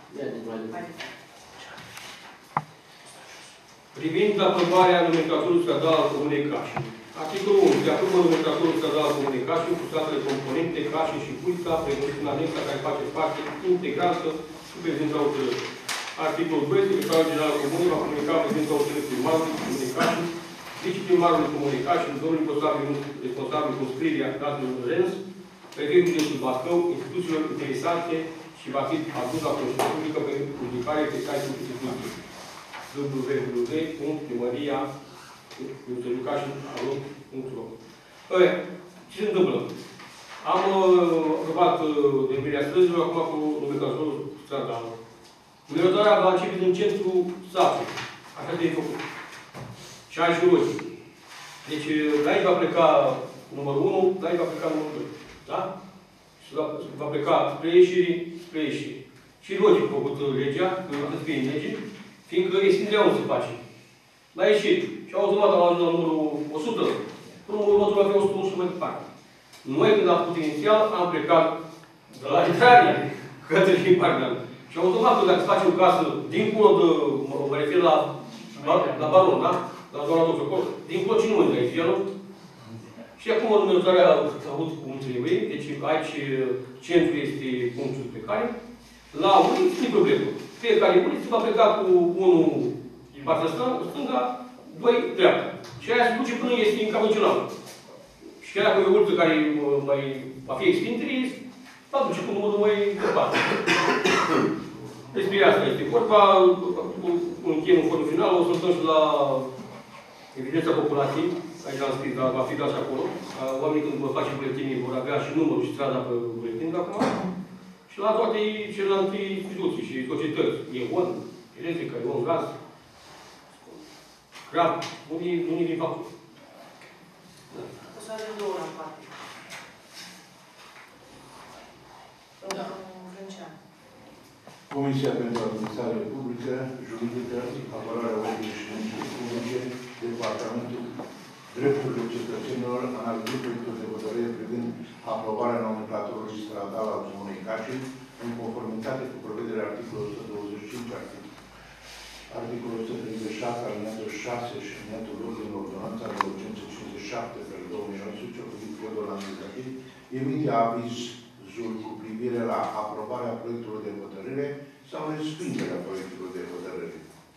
S2: Privind aprobarea nomenclaturului stradal al Comunei Cașin. Articolul unu. Se aprobă nomenclaturul stradal al Comunei Cașin cu statele componente Cașin și Puița, precum și în anexa care face parte integrantă și prezența hotărârii. Articolul doi. Secretarul General al Comunei va comunica prezența hotărârii primarului Comunei Cașin, viceprimarului Comunei Cașin, domnul responsabil cu scrierea datelor în rens, prefectul județul Bacău, instituțiilor interesante și va fi adus la cunoștință publică pe publicare pe site-ul instituției. w w w punct primăria punct ro. Ce se întâmplă? Am aprobat demirirea străzilor acum cu nomenclaturul stradal. Numerotarea va începe din centrul satului. Așa de făcut. Și ai și roți. Deci, de aici va pleca numărul unu, de aici va pleca numărul doi. Da? Și va pleca spre ieșiri, spre ieșiri. Și logic a făcut legea, că atât fie în lege, fiindcă extinderea nu se face. La ieșiri. Și automat am ajuns la numărul o sută. Până următorul va fi o sută unu și mai departe. Noi, când am făcut inițial, am plecat de la intrarea către Pargan. Și automat, când dacă se face o casă, dincolo de, mă, mă refer la, la, la baron, da? La zona tot acolo, dincolo ce nu mă zic, aici, și acum numerotarea s-a avut cum trebuie, deci aici centrul este punctul pe care, la unii nu e problemă. Fiecare unii va pleca cu unul în partea stânga, doi dreapta. Și aia se duce până este în cam în celălalt. Și chiar dacă e o urță care mai va fi extindere, va duce cu numărul mai departe. Despre asta este vorba. Încheiem în formă finală, o să stăm și la evidența populației. Aici am scris, dar va fi dat și acolo. Oamenii când vă face buletinii vor avea și numărul și strada pe buletin de acum. Și la toate celelalte instituții și societăți. Ion, electrică, Ion, gaz, crap, unii, unii din facturi.
S1: O să avem două la parte.
S7: Da.
S1: Frâncean.
S8: Comisia pentru Administrare Publică, Juridică, Apărarea Ordinii și Funcții Publice, Departamentul Drepturilor Cetățenilor, analizând proiectul de hotărâre privind aprobarea nomenclatorului stradal al Comunei Cașin, în conformitate cu prevederea articolului o sută douăzeci și cinci, articolul o sută treizeci și șase, alineatul șase și alineatul opt din ordonanța numărul cinci sute cincizeci și șapte pe două mii nouăsprezece, privind codul administrativ, emite avizul cu privire la aprobarea proiectului de hotărâre sau respingerea proiectului de hotărâre.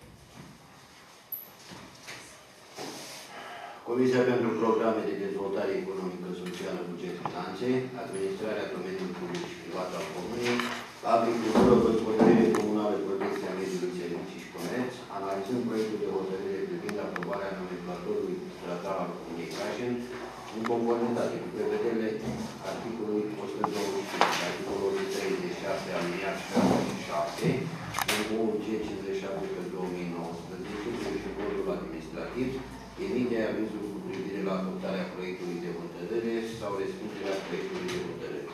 S5: Comisia pentru Programe de Dezvoltare Economică, Socială, Buget, Finanțe, Administrarea Domeniului Public și Privat al Comunei, Agricultură, Gospodărire Comunală, Protecția Mediului, Servicii și Comerț, analizând proiectul de hotărâre privind aprobarea nomenclatorului stradal al Comunei Cașin, în conformitate cu prevederile articolului o sută douăzeci și cinci, articolul o sută treizeci și șase, aliniat șapte, în U G cincizeci și șapte pe două mii nouăsprezece, și codul administrativ, emite avizul cu privire la adoptarea proiectului de hotărâre sau respingerea proiectului de hotărâre.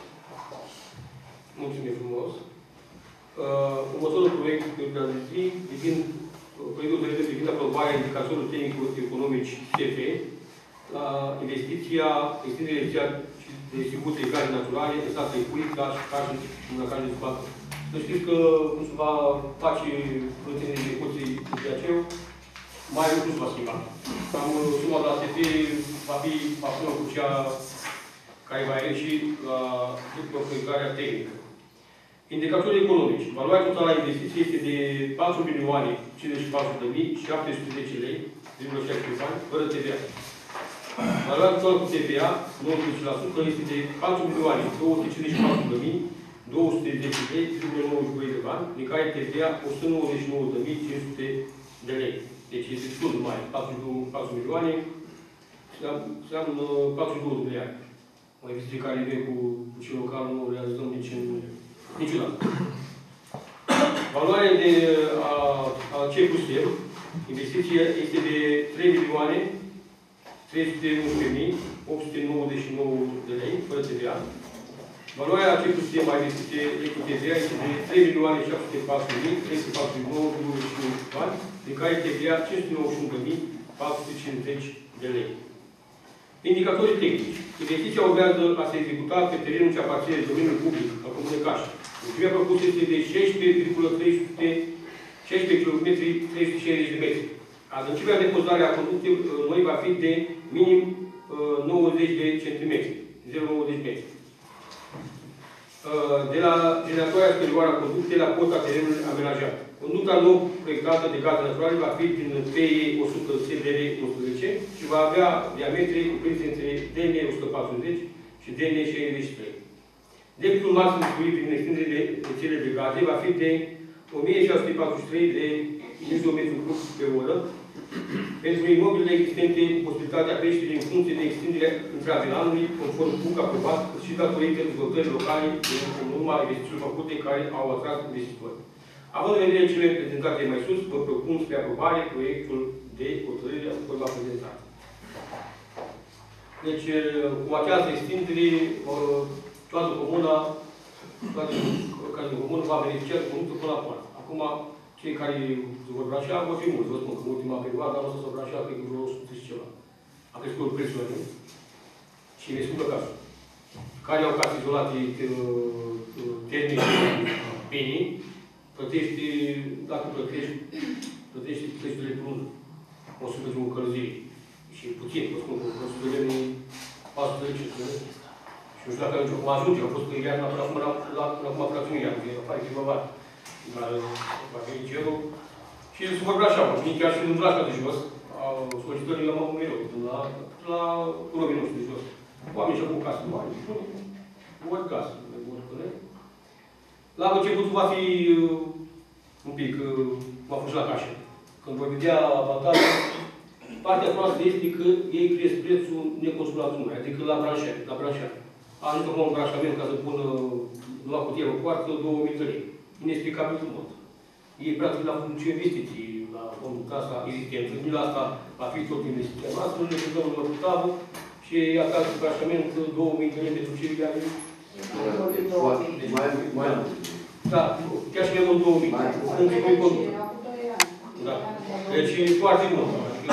S2: Mulțumim frumos. Uh, următorul proiect pe care îl zi, privind proiectul de privind aprobarea indicatorului tehnico-economici S F la investiția, extinderea și de distribuție de gaze naturale în statele Culic, dar și Cașin și în care de spate. Să știți că cum se va face plățile de execuții de aceu, mai lucru se va schimba. Cam suma de la S F va fi aproape cu cea care va ieși la proiectarea tehnică. Indicatori economici. Valoarea totală a investiției este de patru milioane cincizeci și patru de mii șapte sute zece lei, virgulă șaisprezece bani, fără T V A. Valoarea totală cu T V A, nouăsprezece la sută, este de patru milioane două sute cincizeci și patru de mii două sute zece lei, virgulă nouăzeci și doi de bani, din care T V A o sută nouăzeci și nouă de mii cinci sute de lei. Deci este destul de mare. patru milioane, înseamnă patruzeci și două de miliarde. O investiție care vine cu, cu ce local nu realizăm nici în, niciodată. Valoarea de a, a C plus M, investiția este de trei milioane trei sute unsprezece mii opt sute nouăzeci și nouă de lei, fără T V A. Valoarea C plus M a investiției cu T V A este de trei milioane șapte sute patru mii trei sute patruzeci și nouă virgulă cinci bani, din care T V A cinci sute nouăzeci și unu de mii patru sute cincizeci de lei. Indicatorii tehnici. Investiția urmează a se executa pe terenul ce aparține domeniului public al Comunei Cașin. Mulțimea propusă este de șaisprezece virgulă trei sute șaisprezece kilometri trei sute șaizeci de metri. Adâncimea de pozare a conductei noi va fi de minim nouăzeci de centimetri, zero virgulă nouăzeci metri. De la generatoarea superioară a conductei la posta terenului amenajat. Conducta nou proiectată de gaze naturale va fi din P E o sută S D R unsprezece și va avea diametri cuprinse între D N o sută patruzeci și D N șaizeci și trei. Debitul maxim distribuit prin extindere de rețele de gaze va fi de o mie șase sute patruzeci și trei de izometri cub pe oră. Pentru imobilele existente, posibilitatea creșterii în funcție de extinderea intravenalului, conform P U C aprobat, și datorită dezvoltării locale în urma investițiilor făcute care au atras investitori. Având în vedere cele prezentate mai sus, vă propun spre aprobare proiectul de hotărâre a forma prezentată. Deci, cu această extindere, toată comuna, toată care comună va beneficia de comună până la poartă. Acum, cei care se vor brașa, vor fi mulți. Vă spun că în ultima perioadă am lăsat să brașa, cred că vreo o sută și ceva. A crescut prețul la și ne scumpă casă. Care au case izolate termic bine, plătește, dacă plătești, plătește prețurile pe lună. o sută de încălzire. Și puțin, vă spun că o sută de lei, patru sute de lei. Și nu știu dacă acum ajunge, au fost că iarna până acum, până acum fracțiunii iarna, că afară primăvară. Dar va veni cerul. Și se vor brașa, vin chiar și în brașca de jos, solicitările la mamă mereu, la, la robii noștri de jos. Oamenii și-au cu casă mare, vor casă, vor spune. La început va fi un pic, m-a fost la cașă. Când voi vedea avantajul, partea proastă este că ei cresc prețul neconsumatul, adică la branșer, la branșer. A ajuns acum un branșament ca să pună la cutie o coartă, două mii de lei. Inexplicabil frumos. Ei practic la ce investiții, la casa existență. Din la asta va fi tot investiția noastră, ne putem în lăputavă și acasă branșament două mii de lei pentru ce are.
S5: Mai
S2: Da, chiar și mai mult două mii. Da. Deci e foarte mult.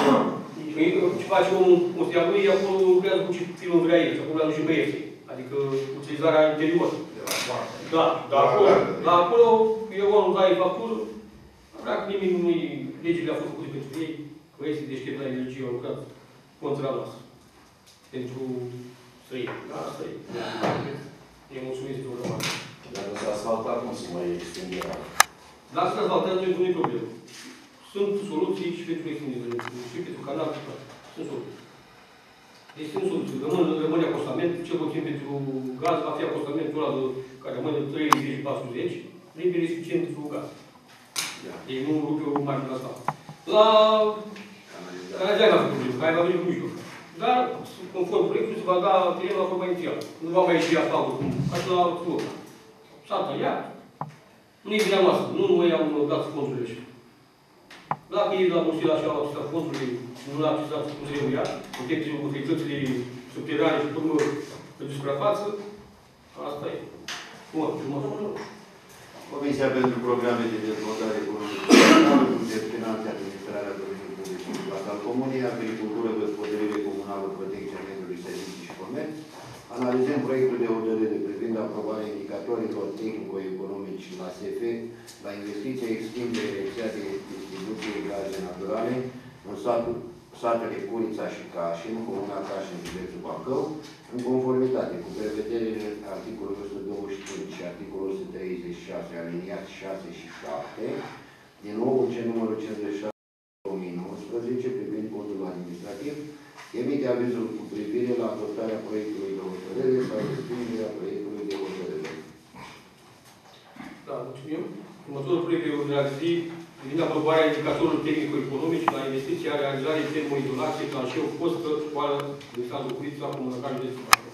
S2: Ce face omul, un stea lui, acolo lucrează cu ce filmul vrea el, și acolo la și băieții. Adică utilizarea interior. Da, dar acolo, dar acolo, eu omul dai factură, practic nimic nu-i, legile a fost făcute pentru ei, băieții deștept la energie au lucrat contra noastră. Pentru străini. Da, asta e. E mulțumesc de o rămână.
S9: Dacă s-a asfaltat, cum se mai extinde?
S2: Dacă s-a asfaltat, nu e problemă. Sunt soluții și pentru extindere, și pentru canal, sunt soluții. Deci sunt soluții. Rămân, rămâne acostament, cel puțin pentru gaz, va fi acostamentul ăla de, care rămâne treizeci patruzeci, liber e suficient pentru gaz. Ei nu rupe o margină asta. La canalizarea n-a făcut problemă, care va veni cu mijloc. Dar, conform proiectului, se va da terenul la forma inițială. Nu va mai ieși asfaltul, cum așa la flor. S-a tăiat. Nu-i vina noastră, nu noi am dat fondurile așa. Dacă ei la Consiliul așa au accesat fondurile, nu l-a accesat cum trebuia, în timpul cu utilitățile subterane și urmă de suprafață, asta e. Bun, următorul.
S5: Comisia pentru Programe de Dezvoltare Economică, Buget, Finanțe, Administrarea Domeniului Public și Privat al Comunei, Agricultură, Gospodărire Comunală, Protecția Mediului, Servicii și Comerț, analizăm proiectul de hotărâre privind aprobarea indicatorilor tehnico-economici la S F, la investiția extindere rețea de distribuție gaze naturale în satul, satele Curița și Cașin, Comuna Cașin, județul Bacău, în conformitate cu prevederile articolului o sută douăzeci și cinci și articolul o sută treizeci și șase, aliniat șase și șapte, din nou C numărul cincizeci și șase două mii nouăsprezece, privind codul administrativ, emite avizul cu privire la adoptarea proiectului de hotărâre sau respingerea proiectului de hotărâre.
S2: Da, mulțumim. Următorul proiect de ordine de zi privind aprobarea indicatorului tehnico-economic la investiția, realizare termoizolație, planșeu, fostă, școală, din satul Curița, Comună județul Bacău.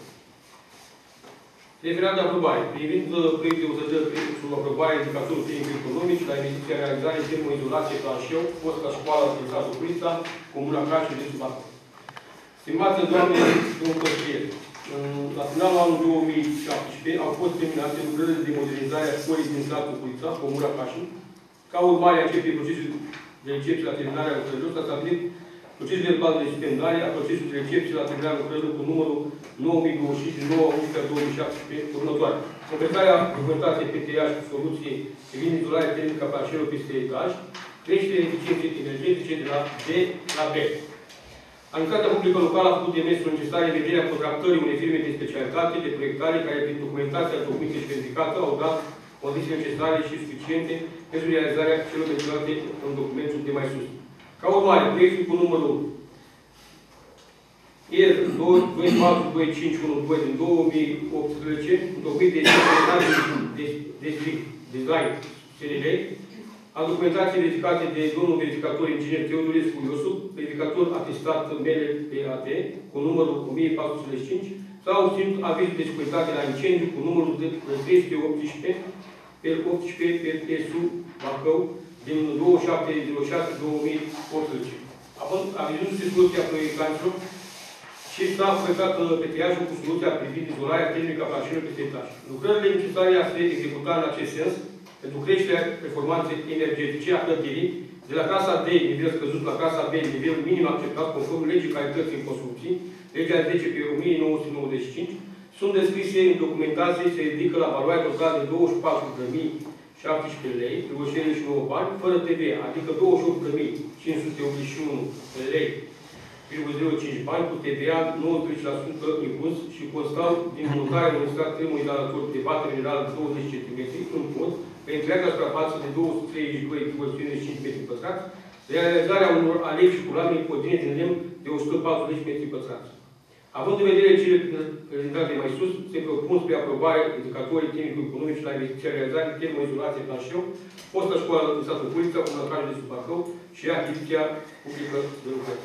S2: Referat de aprobare. Privind proiectul de hotărâre pentru aprobarea indicatorului tehnico-economic la investiția, realizare termoizolație, planșeu, fostă, școală, din satul Curița, Comuna Cașin, județul Bacău. Stimați doamne și domnul consilier, la finalul anului două mii șaptesprezece au fost terminate lucrările de modernizare a școlii din satul Curița, Comuna Cașin. Ca urmare a acestui proces de recepție la terminarea lucrărilor, s-a stabilit procesul verbal de suspendare a procesului de recepție la terminarea lucrărilor cu numărul nouă mii douăzeci și cinci din nouă unsprezece două mii șaptesprezece următoare. Completarea documentației P T A și cu soluție privind izolarea termică a planșelor peste etaj, creșterea eficienței energetice de la D la B. Administrația publică locală a făcut demersul necesare în vederea contractării unei firme de specialitate de proiectare care, prin documentația tocmită și verificată, au dat condiții necesare și suficiente pentru realizarea celor menționate în documentul de mai sus. Ca urmare, proiectul cu numărul R doi patru doi cinci unu doi din două mii optsprezece, întocmit de Design S R L, a documentației verificate de domnul verificator inginer Teodorescu Iosub, verificator atestat M L P A T, cu numărul o mie patru sute cinci, s-a obținut avizul de securitate la incendiu cu numărul de trei sute optsprezece pe optsprezece pe P S U Bacău din douăzeci și șapte zero șase două mii optsprezece. Avizându-se soluția proiectanților și s-a proiectat P T A-ul cu soluția privind izolarea termică a planșelor peste etaj. Lucrările necesare a se executa în acest sens pentru creșterea performanței energetice a clădirii de la clasa D, nivel scăzut, la clasa B, nivel minim acceptat conform legii calității în construcții, legea zece pe o mie nouă sute nouăzeci și cinci, sunt descrise în documentație, se ridică la valoarea totală de douăzeci și patru de mii șaptesprezece lei, șaizeci și nouă bani, fără T V A, adică douăzeci și opt de mii cinci sute optzeci și unu lei, zero cinci bani, cu T V A nouăsprezece la sută inclus și constau din montarea unui strat termoizolator de bată minerală de douăzeci centimetri în pod, pe întreaga suprafață de două sute treizeci și doi virgulă cincizeci și cinci metri pătrați, realizarea unor alepi și culoane ipodine din lemn de o sută patruzeci metri pătrați. Având în vedere cele prezentate mai sus, se propun spre aprobare indicatorii tehnico-economici la investiția realizare, termoizolație planșeu, fosta școală din satul Culița, comunacajul de sub Bacău și achiziția publică de lucrări.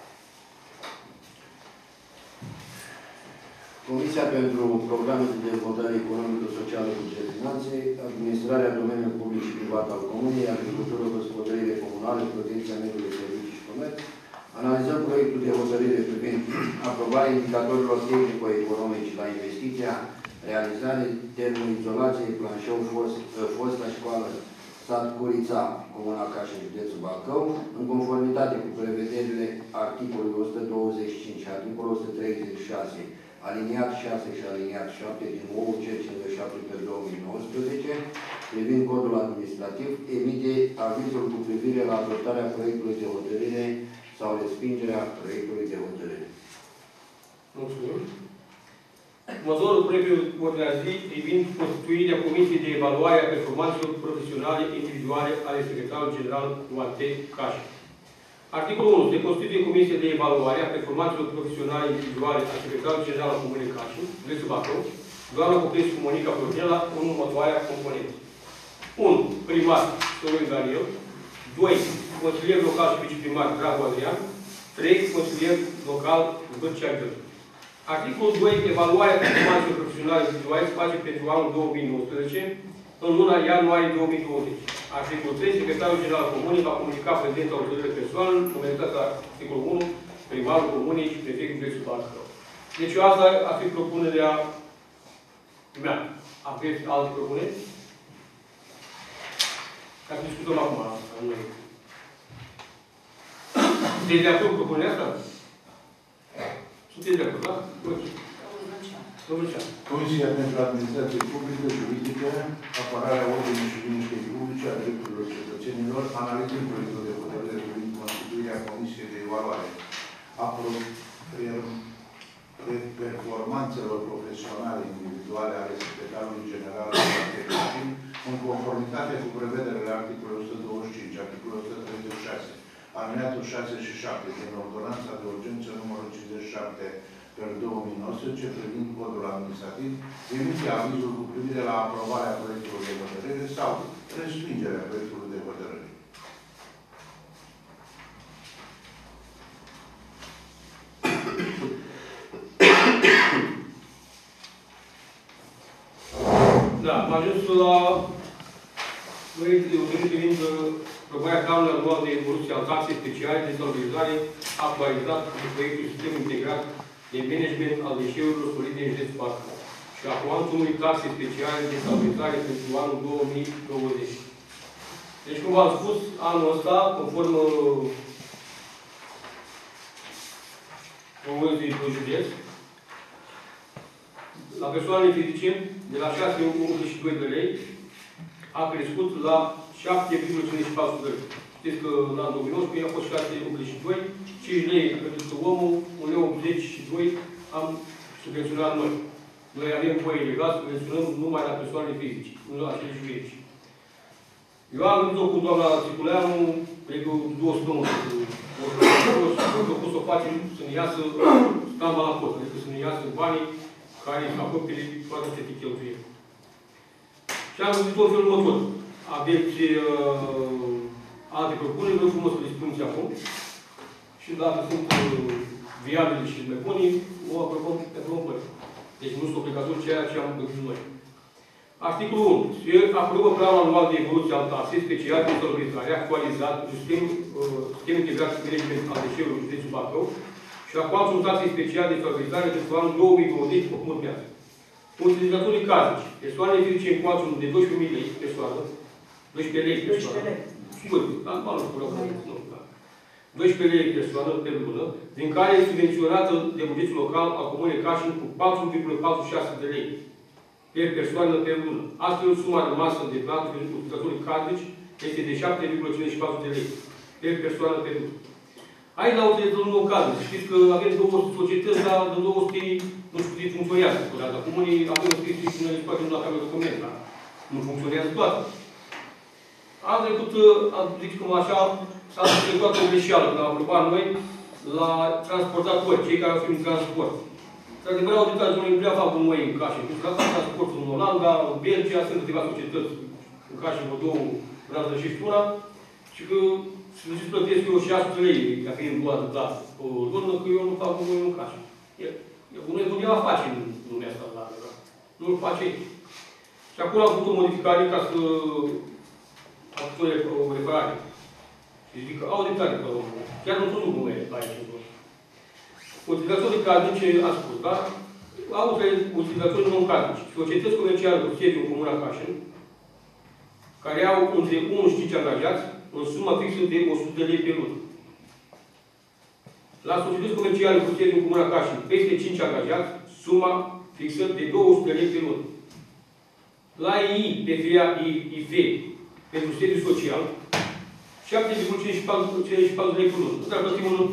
S5: Comisia pentru Programe de Dezvoltare Economică, Socială, Buget, Finanțe, Administrarea Domeniului Public și Privat al Comunei, Agricultură, Gospodăriile Comunale, Protecția Mediului, Servicii și Comerț, analizăm proiectul de hotărâre privind aprobarea indicatorilor tehnico-economici la investiția, realizare, termoizolație, planșeu, fost, fosta școală, sat Curița, Comuna Cașin, județul Bacău, în conformitate cu prevederile articolului o sută douăzeci și cinci și articolul o sută treizeci și șase, aliniat șase și aliniat șapte din O U C cincizeci și șapte pe două mii nouăsprezece, privind codul administrativ, emite avizul cu privire la adoptarea proiectului de hotărâre sau respingerea proiectului de hotărâre.
S2: Mulțumim. Următorul proiect de ordinea zi privind constituirea Comisiei de Evaluare a Performanțelor Profesionale Individuale ale Secretarului General U A T Caș. Articolul unu. Se constituie Comisia de Evaluare a Performanțelor Profesionale Individuale a Secretarului General al Comunei Caș, județul Bacău, doamna Popescu Monica Flornela, în următoarea componentă. unu. Primar Sorin Daniel. doi. Consilier local și viceprimar Dragu Adrian. trei. Consilier local Vârcea Gheorghe. Articolul doi. Evaluarea performanțelor profesionale individuale se face pentru anul două mii nouăsprezece, în luna ianuarie două mii douăzeci. Articolul trei. Secretarul General al Comunei va comunica prezența autorităților persoanelor, numeritatea articolul unu, primarul Comunei și prefectul județul Bacău. Deci asta ar fi propunerea mea. Aveți alte propuneri? Ca să discutăm acum. Sunteți de acord cu propunerea asta? Sunteți de acord, da? Domnul Cean.
S8: Comisia pentru Administrație Publică, Juridică, Apărarea Ordinii și Liniștei Publice a Drepturilor Cetățenilor, analizând proiectul de hotărâre privind constituirea Comisiei de Evaluare a performanțelor profesionale individuale ale Secretarului General al Secretariului, în conformitate cu prevederile articolului o sută douăzeci și cinci, articolul o sută treizeci și șase, alineatul șase și șapte din Ordonanța de Urgență numărul cincizeci și șapte pe două mii nouăsprezece privind codul administrativ, emite avizul cu privire la aprobarea proiectului de hotărâre sau respingerea proiectului de hotărâre.
S2: Da, am ajuns la proiectul de hotărâre privind aprobarea planului anual de evoluție al taxei speciale de stabilizare actualizat de proiectul Sistem Integrat de Management al Deșeurilor Solide în județul Bacău și a cuantumului taxe speciale de stabilizare pentru anul două mii douăzeci. Deci, cum v-am spus, anul ăsta, conform Convenției de județ, la persoanele fizice, de la șase virgulă optzeci și doi de lei, a crescut la șapte virgulă cincizeci și patru de lei. Știți că în anul două mii nouăsprezece a fost șase virgulă optzeci și doi, cinci lei, pentru că omul, un leu optzeci și doi, am subvenționat noi. Noi avem voie legal să subvenționăm numai la persoanele fizice, nu la cele juridice. Eu am gândit-o cu doamna Țiculeanu, cred că două săptămâni, am propus să o facem să ne iasă stamba la pot, adică să ne iasă banii care acopere toate aceste cheltuieli. Și am gândit-o în felul următor. Aveți uh, alte propuneri, vreau frumos să le spuneți acum. Și dacă sunt uh, viabile și mai bune, o aprobăm pe aprobăm. Deci nu sunt obligatori ceea ce am gândit noi. Articolul unu. Se aprobă planul anual de evoluție al taxei special de stabilizare actualizat cu sistemul uh, integrat de management al deșeurilor județul Bacău și a cuantumul taxei special de stabilizare pentru anul două mii douăzeci, cum urmează. Utilizatorii casnici, persoanele fizice în cuantum de doisprezece mii lei persoană, doisprezece lei persoană, scurt, dar nu nu, da. doisprezece lei persoană pe lună, din care este subvenționată de bugetul local al Comunei Cașin cu patru virgulă patruzeci și șase de lei per persoană pe lună. Astfel, suma rămasă de plată pentru utilizatorii casnici este de șapte virgulă cincizeci și patru de lei per persoană pe lună. Aici, la utilizatorul local, știți că avem două sute societăți, dar de două sute nu știu cât funcționează. Acum avem scris și noi poate nu la care document, dar nu funcționează toate. Am trecut, zic cum așa, s-a trecut o greșeală când am aprobat noi la transportatori, cei care au fi în transport. Dar de vreau de care noi prea fac un noi în cașe. Cum să fac transportul în Olanda, în Belgia, sunt câteva societăți în cașe, vreo două, în altă și una. Și că să zici plătesc eu șase sute lei, dacă e în boală de plată, o lună, că eu nu fac un noi în cașe. Unul undeva face în lumea asta, la nu-l face aici. Și acolo am făcut o modificare ca să am făcut o reparare. Și zic că au dreptate pe urmă. Chiar nu sunt cum e aici. Utilizatori casnice, am spus, da? Au utilizatori non-casnici. Societăți comerciale cu sediu în Comuna Cașin, care au între unu și cinci angajați, în sumă fixă de o sută de lei pe lună. La societăți comerciale cu sediu în Comuna Cașin, peste cinci angajați, suma fixă de două sute de lei pe lună. La I I, P F A, I F, pentru sediu social, șapte virgulă cincizeci și patru lei pe lună. Ăsta plătim un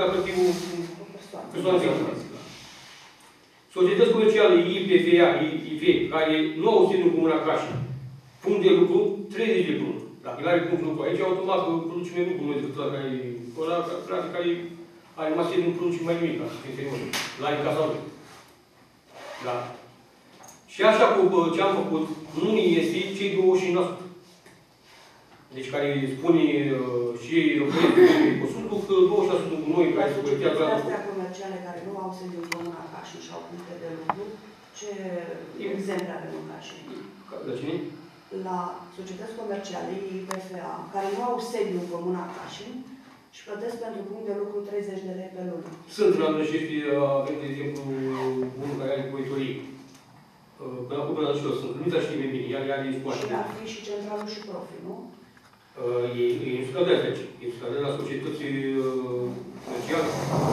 S2: persoană fizică. Societăți comerciale I I, P F A, I F, care nu au sediu în Comuna Cașin, punct de lucru, treizeci de lună. Dacă el are punct de lucru aici, automat produce mai lucru, nu decât la care ăla, practic, care are rămas sediu, nu produce mai nimic, la în casa lui. Da. Și așa cu ce am făcut, nu este cei douăzeci și cinci la sută. Deci care spune uh, și locuiesc consultul că douăzeci la sută noi care se colectează la
S6: astea comerciale care nu au sediu în Comuna Cașin și au puncte de lucru, ce exemple avem în Cașin?
S2: La cine?
S6: La societăți comerciale, I P F A, care nu au sediu în Comuna Cașin și plătesc pentru punct de lucru treizeci de lei pe lună.
S2: Sunt în altă șefi, avem de exemplu unul care are coitorie. Până acum până la jos, sunt numiți așa bine bine, iar are scoate.
S6: Și ar fi și centralul și profi, nu?
S2: E în scăderea aici. E în scăderea la societăți comerciale.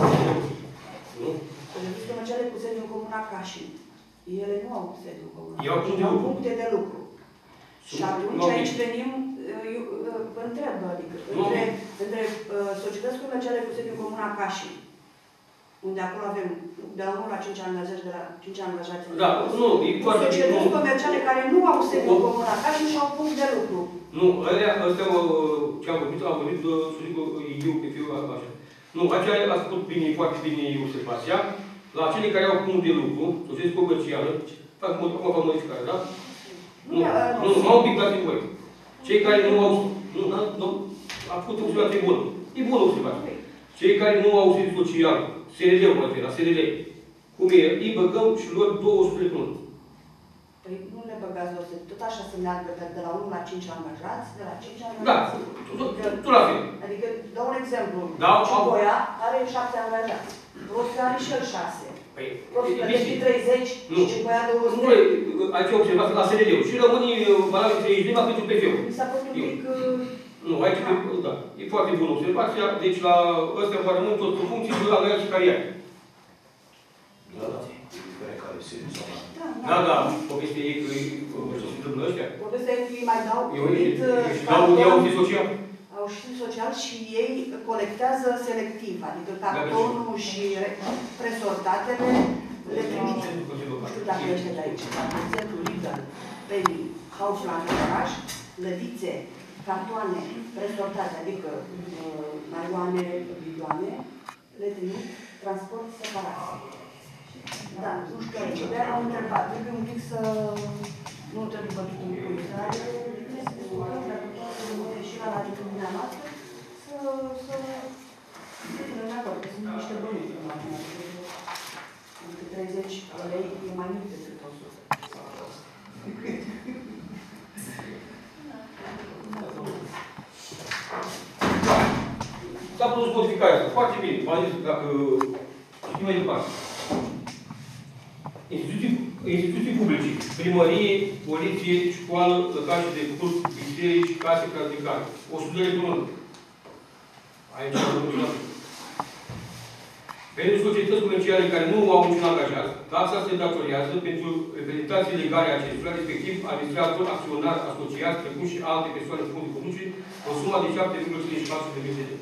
S2: Nu?
S6: Societăți comerciale cu sediu în Comuna Cașin. Ele nu au sediu în Comuna
S2: Cașin. Au
S6: puncte de lucru. Și atunci aici venim, eu vă întreb, adică, între, între societăți comerciale cu sediu în Comuna Cașin, unde acolo avem de la unu la cinci angajați, de la cinci angajați.
S2: Da, nu, e foarte bine.
S6: Societăți comerciale care nu au sediu în Comuna Cașin și au punct de lucru.
S2: Nu, alea, astea ce am vorbit, am vorbit, să zic eu, pe fiu, așa. Nu, aceea a făcut bine, foarte bine observația. La cele care au punct de lucru, societăți comerciale, fac modificare, da? Nu, nu, nu au picat din voi. Cei care nu au, nu, nu, a făcut observație bună. E bună observație. Cei care nu au sediu social, S R L-ul, mă refer, la S R L, cum e, îi băgăm și luăm două sute de lună.
S6: Păi nu le băgați două sute, tot așa se meargă de la unu la cinci angajați, de la cinci angajați.
S2: Da, tu la fel.
S6: Adică, dau un exemplu.
S2: Da,
S6: Ciboia are șapte angajați. Profi are și el șase.
S2: Păi,
S6: Profi plătește treizeci și Ciboia două sute.
S2: Nu, aici observați la S R L-ul. Și rămâne valabil treizeci de lei, pentru P F A-ul.
S6: Mi s-a părut un pic...
S2: Nu, aici, da, e foarte bună observația. Deci la ăstea va rămâne tot în funcție de la și cariere.
S9: Da, da. Care se
S2: Da, da, povestea e că ce se întâmplă ăștia.
S6: Povestea e că îi mai dau
S2: Eu iau un social.
S6: Au și social și ei colectează selectiv, adică cartonul și presortatele le trimit. Nu știu dacă ăștia de aici, de exemplu, Lidl, Penny, Kaufland, Oraș, lădițe, cartoane presortate, adică marioane, bidoane, le trimit transport separat. Da, nu știu aici, de am întrebat, trebuie un pic să nu trebuie bătut în curs, dar și la latitudinea noastră să să vină în acord, că sunt niște bănuți în mașină. Adică treizeci lei e mai mult decât o sută.
S2: S-a produs modificarea asta. Foarte bine. V-am zis, dacă știm mai departe. Instituții, instituții publice, primărie, poliție, școală, case de curs, biserici, case catedicale. o sută de lei pe lună. Aici am văzut. Pentru societăți comerciale care nu au niciun angajat, taxa se datorează pentru reprezentații legale acestora, respectiv administrator, acționar, asociat, precum și alte persoane cu funcții publice, o sumă de șapte virgulă cincizeci și patru de mii de lei.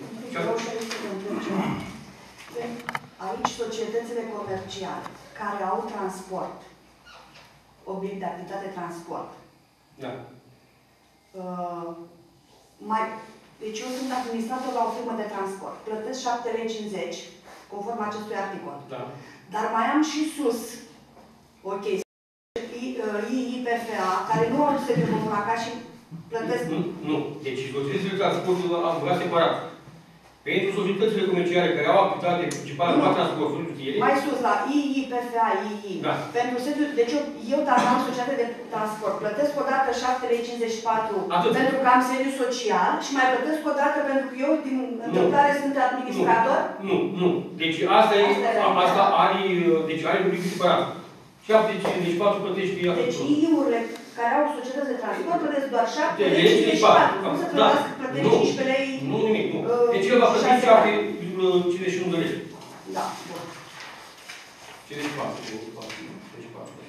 S6: Aici societățile comerciale care au transport, obiect de activitate transport.
S2: Da.
S6: Uh, mai, deci eu sunt administrator la o firmă de transport. Plătesc șapte lei cincizeci, conform acestui articol.
S2: Da.
S6: Dar mai am și sus o chestie, I I P F A, care nu au sediu comun acasă și plătesc...
S2: Nu, nu. Deci societățile de transportul am băgat separat. Pentru societățile comerciale care au activitate principală la transportul rutiere...
S6: Mai sus, la I I P F A, I I.
S2: Da.
S6: Pentru sediu, deci eu, eu dacă am societate de transport, plătesc o dată șapte lei cincizeci și patru
S2: Atât.
S6: pentru că am sediu social și mai plătesc o dată pentru că eu, din întâmplare, sunt administrator?
S2: Nu, nu. Deci asta, e,
S6: Asta e
S2: asta are, deci are un lucru separat. șapte cincizeci și patru plătești pe
S6: Deci I I-urile care au societăți de transport plătesc doar șapte lei
S2: lei
S6: cincizeci și patru. Nu se
S2: Da.
S6: plătesc, plătești
S2: Nu.
S6: cincisprezece lei.
S2: Nu, nimic, nu.
S6: uh,
S2: Deci el va plăti
S6: șase
S2: șapte virgulă cincizeci și unu de lei.
S6: Da, bun.
S2: cincizeci și patru. cincizeci și patru.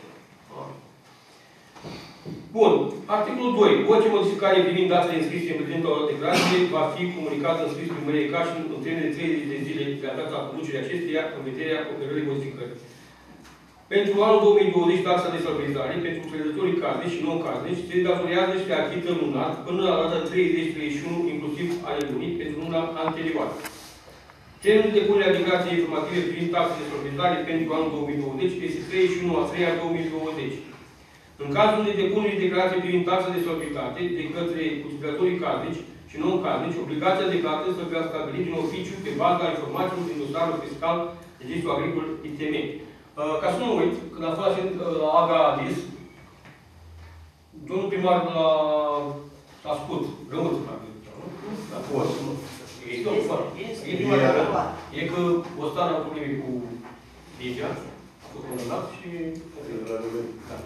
S2: Bun. Articolul doi. Orice modificare privind datele înscrise în prezentul o declarație va fi comunicată în scris primăriei ca și în termen de treizeci de zile de la data conducerii acesteia în vederea operării modificării. Pentru anul două mii douăzeci, taxa de salubrizare pentru crezătorii casnici și non-casnici se datorează și se achită lunar până la data treizeci treizeci și unu, inclusiv ale lunii, pentru luna anterioară. Termenul de punere a declarației informative privind taxa de salubrizare pentru anul două mii douăzeci este treizeci și unu a treia două mii douăzeci. În cazul de depunere de declarație privind taxa de salubritate de către utilizatorii casnici și non-casnici, obligația de plată să fie stabilită din oficiu pe baza informațiilor din dosarul fiscal Registrul Agricol I T M. Uh, ca să nu uit, când am fost la Aga Adis, domnul primar la a spus, rămât, a fost, nu? Este o foarte. E că o stare au probleme cu legea, cu condamnat și... Da.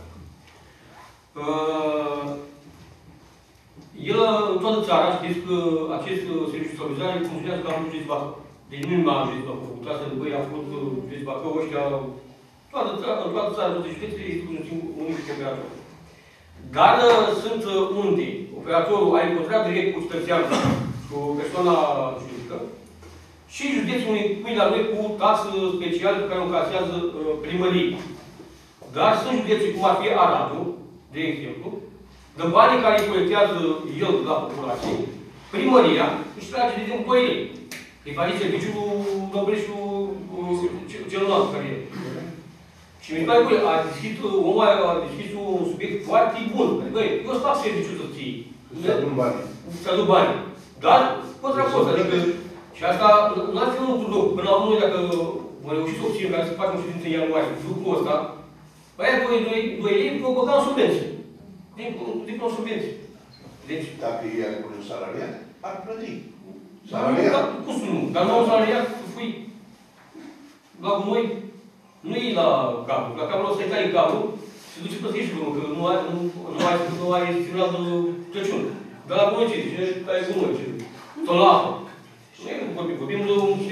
S2: Uh, el, în toată țara, știți că acest serviciu de salubrizare funcționează ca un județ Bacău. Deci nu numai în județ Bacău. Putea să băi, a făcut județ Bacău, ăștia, toată țara, în toată țara, toate județele, este un singur unic operator. Dar sunt unde operatorul are contract direct cu cetățeanul, cu persoana juridică, și județul unui la noi cu taxă specială pe care o încasează uh, primării. Dar sunt județe cum ar fi Aradul, de exemplu, de banii care îi colectează el la populație, primăria își trage, de exemplu, doi lei. Îi face serviciul Dobreșul celălalt care e. Și mi se pare că a deschis, omul a deschis un subiect foarte bun. Adică, eu îți fac serviciul soției.
S8: Să aduc bani.
S2: Să aduc bani. Dar, contra cost, adică, și asta nu ar fi un lucru loc. Până la urmă, dacă mă reușit să obțin, care să facem o ședință în ianuarie, lucrul ăsta, păi aia doi lei, vă băga în subvenție. Din o subvenție. Deci...
S8: Dacă ei are un salariat, ar plăti.
S2: Salariat? Cum să nu? Dar nu un salariat, să pui la gunoi, nu e la capul. La capul o să-i tai capul și duce plătești drumul, că nu ai, nu, nu ai, nu ai final de Crăciun. Dar la gunoi ce zici? Cine tai gunoi? Ce? Sau la apă. Nu e cum vorbim, vorbim de un...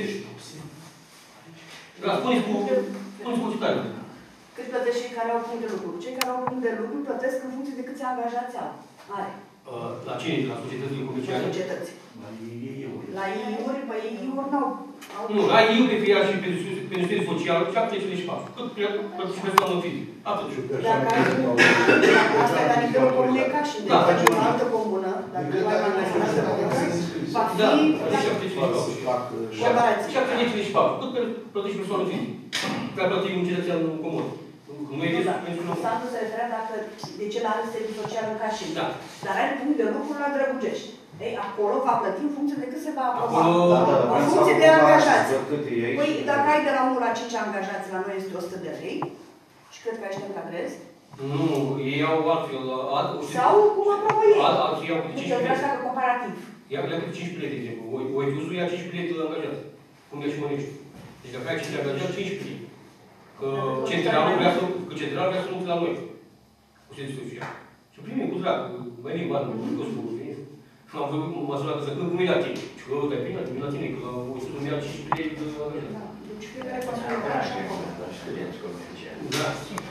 S2: Dar spuneți cu... Spuneți cu ce tare.
S6: Cât plătesc cei care au punct de lucru? Cei care au punct de lucru plătesc în funcție de câți angajați au. Are.
S2: Uh, la cine? La societățile comerciale?
S6: La societăți. La I I-uri, păi I I-uri n-au...
S2: Nu, la I I-uri pe fiecare și pentru studii social, șapte cincizeci și patru. Cât plătești și persoană fizică. Atât.
S6: Dacă ai... Asta e la nivelul comunei ca și de o altă comună, dacă nu ai manifestat în altă comună, va fi...
S2: Da, șapte cincizeci și patru. șapte cincizeci și patru. Cât plătești persoană fizică? Care plătești un cetățean comun. Nu e pentru nu.
S6: Statul se referea dacă de ce la are serviciu social în Cașin.
S2: Da.
S6: Dar are punct de lucru la Drăgugești. Ei, acolo va plăti în funcție de cât se va aproba.
S2: Acolo...
S6: În funcție de angajați. Păi, dacă ai de la unu la cinci angajați, la noi este o sută de lei. Și cred că aici te încadrezi.
S2: Nu, ei au altfel.
S6: Sau cum aprobă ei.
S2: Alții iau câte
S6: Deci,
S2: cinci
S6: eu vreau
S2: bilete.
S6: să facă comparativ.
S2: Ia câte cinci bilete, de exemplu. Oidiuzul ia cinci bilete la angajați. Cum e și mănești. Deci dacă ai cinci angajați, cinci bilete. Că centralul vrea să, că centralul vrea să nu la noi. Cu serviciu social. Și primim cu drag, venim bani, nu toți cu venim. Și am văzut, m-a sunat că să când cum e la tine. Și că ăla e bine, e la tine, că la o sută mi-a cinci bilete de angajați.
S6: Da, deci fiecare consumă așa acolo.
S2: Da.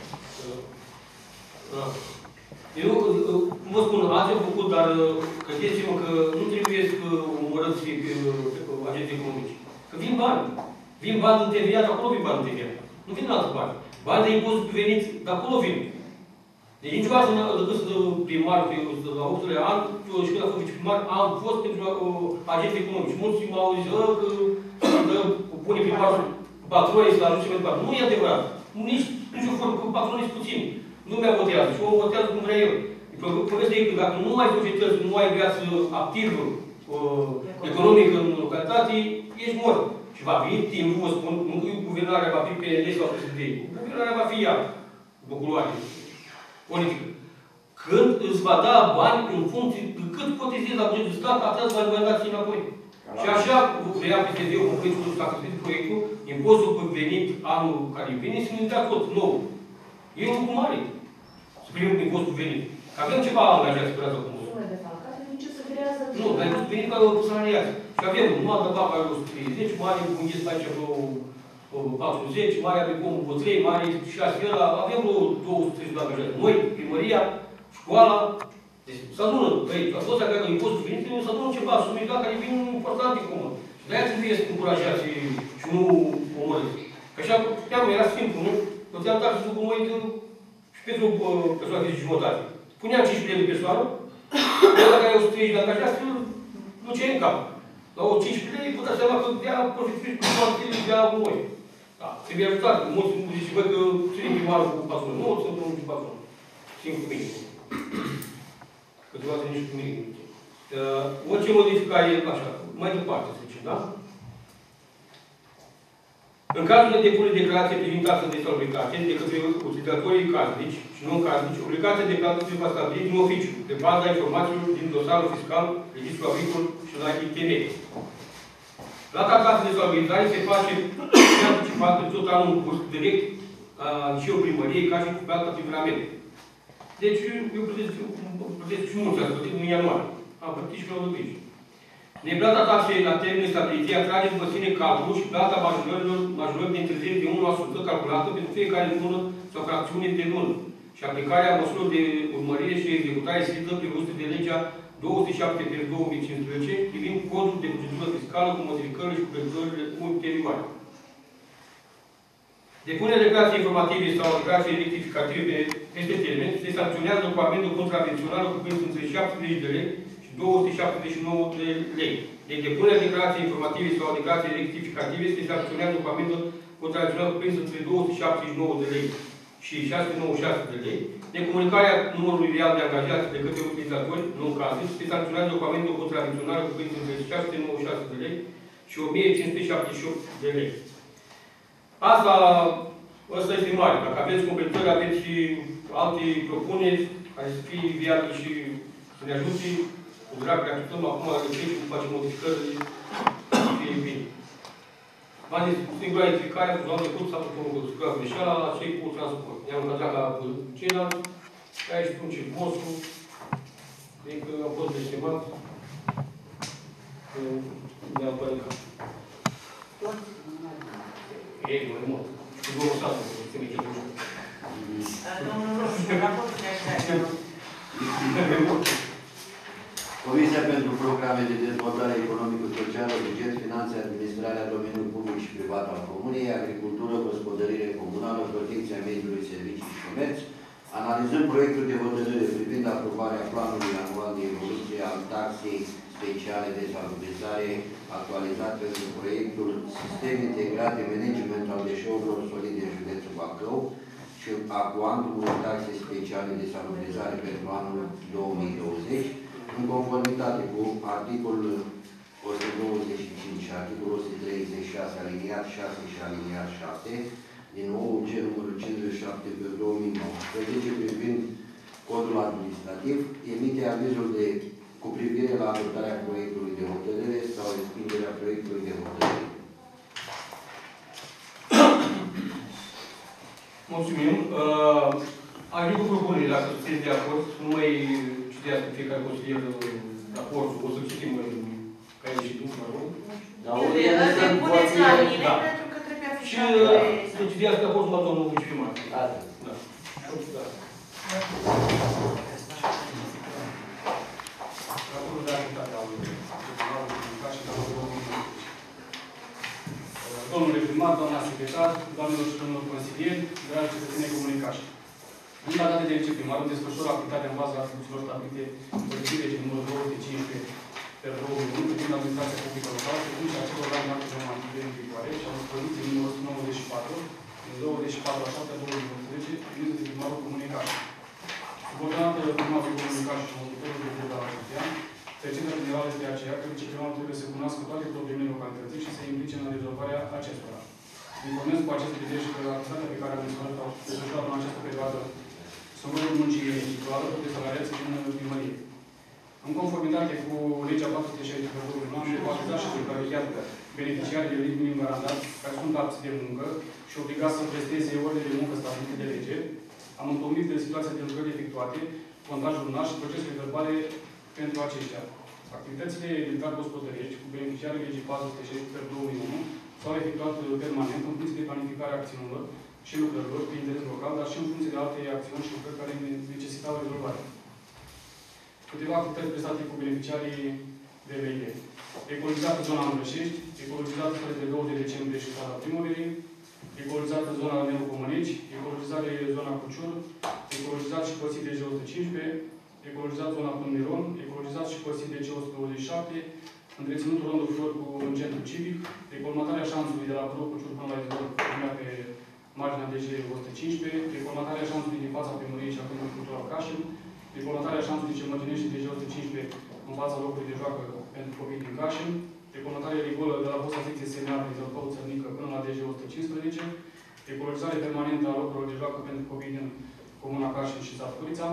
S2: Da. Eu, cum vă spun, azi am făcut, dar credeți-mă că nu trebuie să omorâți agenții economici. Că vin bani. Vin bani în T V A, de acolo vin bani în T V A. Nu vin în altă parte. Bani de impozit pe venit, de acolo vin. Deci niciodată, decât să primar, la optulea an, eu și când am fost viceprimar, am fost pentru agenții economici. Mulți m-au zis că dă, pune primarul, patronii să-l ajute mai departe. Nu e adevărat. Nici, nici o formă, că patronii sunt puțini. Lumea votează și o votează cum vrea el. Povestea e că dacă nu ai societăți, nu ai viață activă, uh, economică în localitate, ești mort. Și va veni timpul, vă spun, nu că guvernarea va fi P N L sau P S D. Guvernarea va fi ea, bucuroare, politică. Când îți va da bani în funcție de cât cotizezi la bugetul de stat, atât îți va da ție înapoi. Și așa vrea P S D-ul, cu proiectul ăsta, cu proiectul, impozitul pe venit anul care vine, să ne dea tot nou. E un lucru mare. Să primim impozitul venit. Că avem ceva angajați pe asta cum.
S6: Sume defalcate, din ce se creează?
S2: Nu, dar nu venit ca o salariați. Și avem numai de bapa o sută treizeci, mare bunghesc aici vreo patruzeci, mare avem omul vreo trei, mare șase, avem vreo două sute treizeci de angajați. Noi, primăria, școala, deci să adună, băi, toți care au impozitul venit, trebuie să adună ceva, sume care vin importante comun. Și de-aia trebuie să încurajați și nu omorâți. Că așa, chiar era simplu, nu? Plăteam taxe sub noi și pentru persoane de jumătate. Puneam cinci lei de persoană, ăla care au o sută treizeci de angajați, îl duce în cap. La o cinci lei, putea seama că dea profituri cu toate de dea noi. Da, trebuie ajutat. Mulți îmi zice, bă, că ținem primarul cu patronul. Nu, sunt unul cu patronul. Singur cu mine. Câteva nici cu mine. Uh, orice modificare, așa, mai departe, să zicem, da? În cazul de depunere de declarație privind taxa de salubritate de către utilizatorii casnici și non-casnici, obligația de declarație va stabili din oficiu, pe baza informațiilor din dosarul fiscal, registrul agricol și la I T M. Plata taxei de salubritate se face anticipat pe tot anul în curs direct și o primărie ca și cu plata privrament. Deci, eu plătesc și mulți ați plătit în ianuarie. Am plătit și pe la dubici. Neplata taxei la termen stabilite atrage după sine calculul și plata majorărilor, majorări de întârzieri de unu la sută calculată pentru fiecare lună sau fracțiune de lună și aplicarea măsurilor de urmărire și executare strictă prevăzute de legea două sute șapte pe două mii cincisprezece privind codul de procedură fiscală cu modificările și completările ulterioare. Depunerea declarației informative sau declarației rectificative peste termen se sancționează cu amendă contravențională cuprins între șaptezeci de lei și două sute șaptezeci și nouă de lei. Deci depunerea declarației informative sau declarației rectificative se sancționează cu amendă contravențională cuprins între două sute șaptezeci și nouă de lei și șase sute nouăzeci și șase de lei. Necomunicarea numărului real de angajați de către utilizatori non-casnici se sancționează cu amendă contravențională cuprins între șase sute nouăzeci și șase de lei și o mie cinci sute șaptezeci și opt de lei. Asta, ăsta este mare. Dacă aveți completări, aveți și alte propuneri care să fie viabile și să ne ajute, cu drag, că așteptăm acum la găsești, cum facem modificări, să fie bine. V-am zis, singura edificare, cu doamne trecut, s-a făcut o singura greșeală la cei cu transport. I-am încadrat la ceilalți, aici spun ce postul, cred că am fost destimat, ne-am păricat. Ei, mai mult. Și vă lăsați, să ține ce dușă.
S1: Domnul Roșu, raportul de așa.
S5: Comisia pentru Programe de Dezvoltare Economică-Socială, Buget, Finanțe, Administrarea Domeniului Public și Privat al Comunei, Agricultură, Gospodărire Comunală, Protecția Mediului, Servicii și Comerț, analizând proiectul de hotărâre privind aprobarea planului anual de evoluție al taxei speciale de salubrizare actualizat pentru proiectul Sistem Integrat de Management al Deșeurilor Solide în județul Bacău și a cuantumului taxe speciale de salubrizare pentru anul două mii douăzeci, în conformitate cu articolul o sută douăzeci și cinci și articolul o sută treizeci și șase, aliniat șase și aliniat șapte, din O U G numărul cincizeci și șapte pe două mii nouăsprezece, privind codul administrativ, emite avizul de cu privire la adoptarea proiectului de hotărâre sau respingerea proiectului de hotărâre.
S2: Mulțumim. Uh, Aș vrea cu propunerile, dacă sunteți de acord, să nu mai citească fiecare consilier raportul, o să citim ca el și tu, mă rog.
S1: Le puneți la mine, pentru că trebuie afișat.
S2: Și să citească raportul la domnul viceprimar.
S5: Da.
S2: Da.
S3: Raportul de activitate al primarului comunicat și al domnului. Domnule primar, doamna secretar, doamnelor și domnilor consilieri, dragi cetățeni comunicați. În data de viceprimarul desfășură activitatea în baza atribuțiilor stabilite în legea numărul două sute cincisprezece pe două mii unu privind administrația publică locală, precum și acel organ de acte normative în vigoare și a dispoziției numărul o sută nouăzeci și patru, din douăzeci și patru a șapte două mii unsprezece, privind de primarul Comunicaș. Subordonată primarului Comunicaș și conducătorul de buget al acestuia, Secția Generală este aceea că viceprimarul trebuie să cunoască toate problemele localității și să se implice în rezolvarea acestora. Informez cu aceste idei și că activitatea pe care am menționat-o desfășurat în această perioadă sunt rolul muncii individuale de salariați din primărie. În conformitate cu legea patru sute șaizeci pe două mii nouă, am repartizat și supravegheat beneficiarii de venit minim garantat, care sunt apți de muncă și obligați să presteze orele de muncă stabilite de lege. Am întocmit de situația de lucrări efectuate, contajul lunar și procesul de verbale pentru aceștia. Activitățile de gospodărești cu beneficiarii legii patru sute șaizeci pe două mii unu s-au efectuat permanent în funcție de planificarea acțiunilor și lucrărilor pe interes local, dar și în funcție de alte acțiuni și lucrări care necesitau rezolvare. Câteva activități prestate cu beneficiarii de V I E. Ecologizată zona Andrășești, ecologizată spre de douăzeci decembrie și strada Primăverii, ecologizată zona Nelu Comăneci, ecologizare zona Cuciur, ecologizat și păsit de G o sută cincisprezece, ecologizat zona Pân Miron, ecologizat și păsit de G o sută douăzeci și șapte, întreținut rondul flori cu un centru civic, ecolmatarea șanțului de la Brău Cuciur până la izvor pe marginea de G o sută cincisprezece, ecolmatarea șanțului din fața primăriei și a Câmpului Cultural Cașin, ecolmatarea șanțului Cemătinești de G o sută cincisprezece în fața locului de joacă pentru copii din Cașin, ecolmatarea rigolă de la fosta secție semnală din Zălpău Țărnică până la D G o sută cincisprezece, ecologizare permanentă a locurilor de joacă pentru copii din Comuna Cașin și Sat Curița.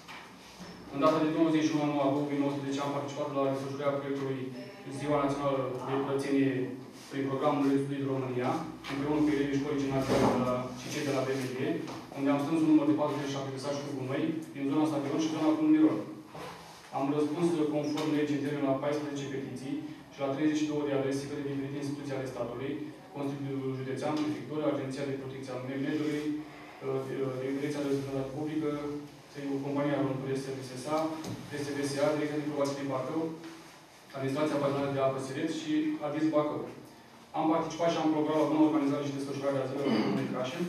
S3: În data de douăzeci și unu a două mii nouăsprezece am participat la desfășurarea proiectului Ziua Națională de Curățenie prin programul Studiul din România, împreună cu elevii școlii gimnaziale și cei de la B M D, unde am strâns un număr de patruzeci și șapte de saci cu gunoi din zona Stadion și zona Pân Miron. Am răspuns conform legii în termen la paisprezece petiții și la treizeci și două de adrese către diferite instituții ale statului, Consiliul Județean, Prefectura, Agenția de Protecție a Mediului, Direcția de Sănătate Publică, Compania Românie S V S A, S V S A, Direcția de Probație din Bacău, Administrația Bazională de Apă Siret și Adis Bacău. Am participat și am programat la bună organizare și desfășurare a zilelor de Comunicașin.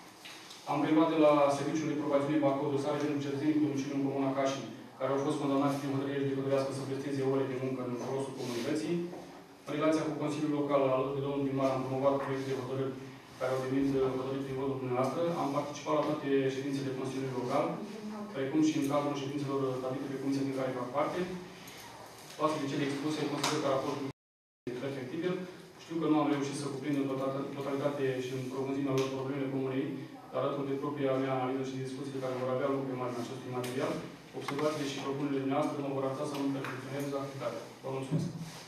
S3: Am preluat de la Serviciul de Probațiune Bacău dosare pentru cetățenii cu domiciliu în Comuna Cașin, care au fost condamnați prin hotărâre judecătorească să presteze ore de muncă în folosul comunității. În relația cu Consiliul Local, alături de domnul primar, am promovat proiecte de hotărâri care au devenit hotărâri prin votul dumneavoastră. Am participat la toate ședințele Consiliului Local, precum și în cadrul ședințelor stabilite pe comisia din care fac parte. Față de cele expuse, consider că raportul este efectiv. Știu că nu am reușit să cuprind în totalitate și în profunzimea lor problemele comunei, dar alături de propria mea analiză și discuțiile care vor avea loc pe marginea acestui material, observațiile și propunerile noastre mă vor ajuta să nu perfecționez activitatea. Vă mulțumesc!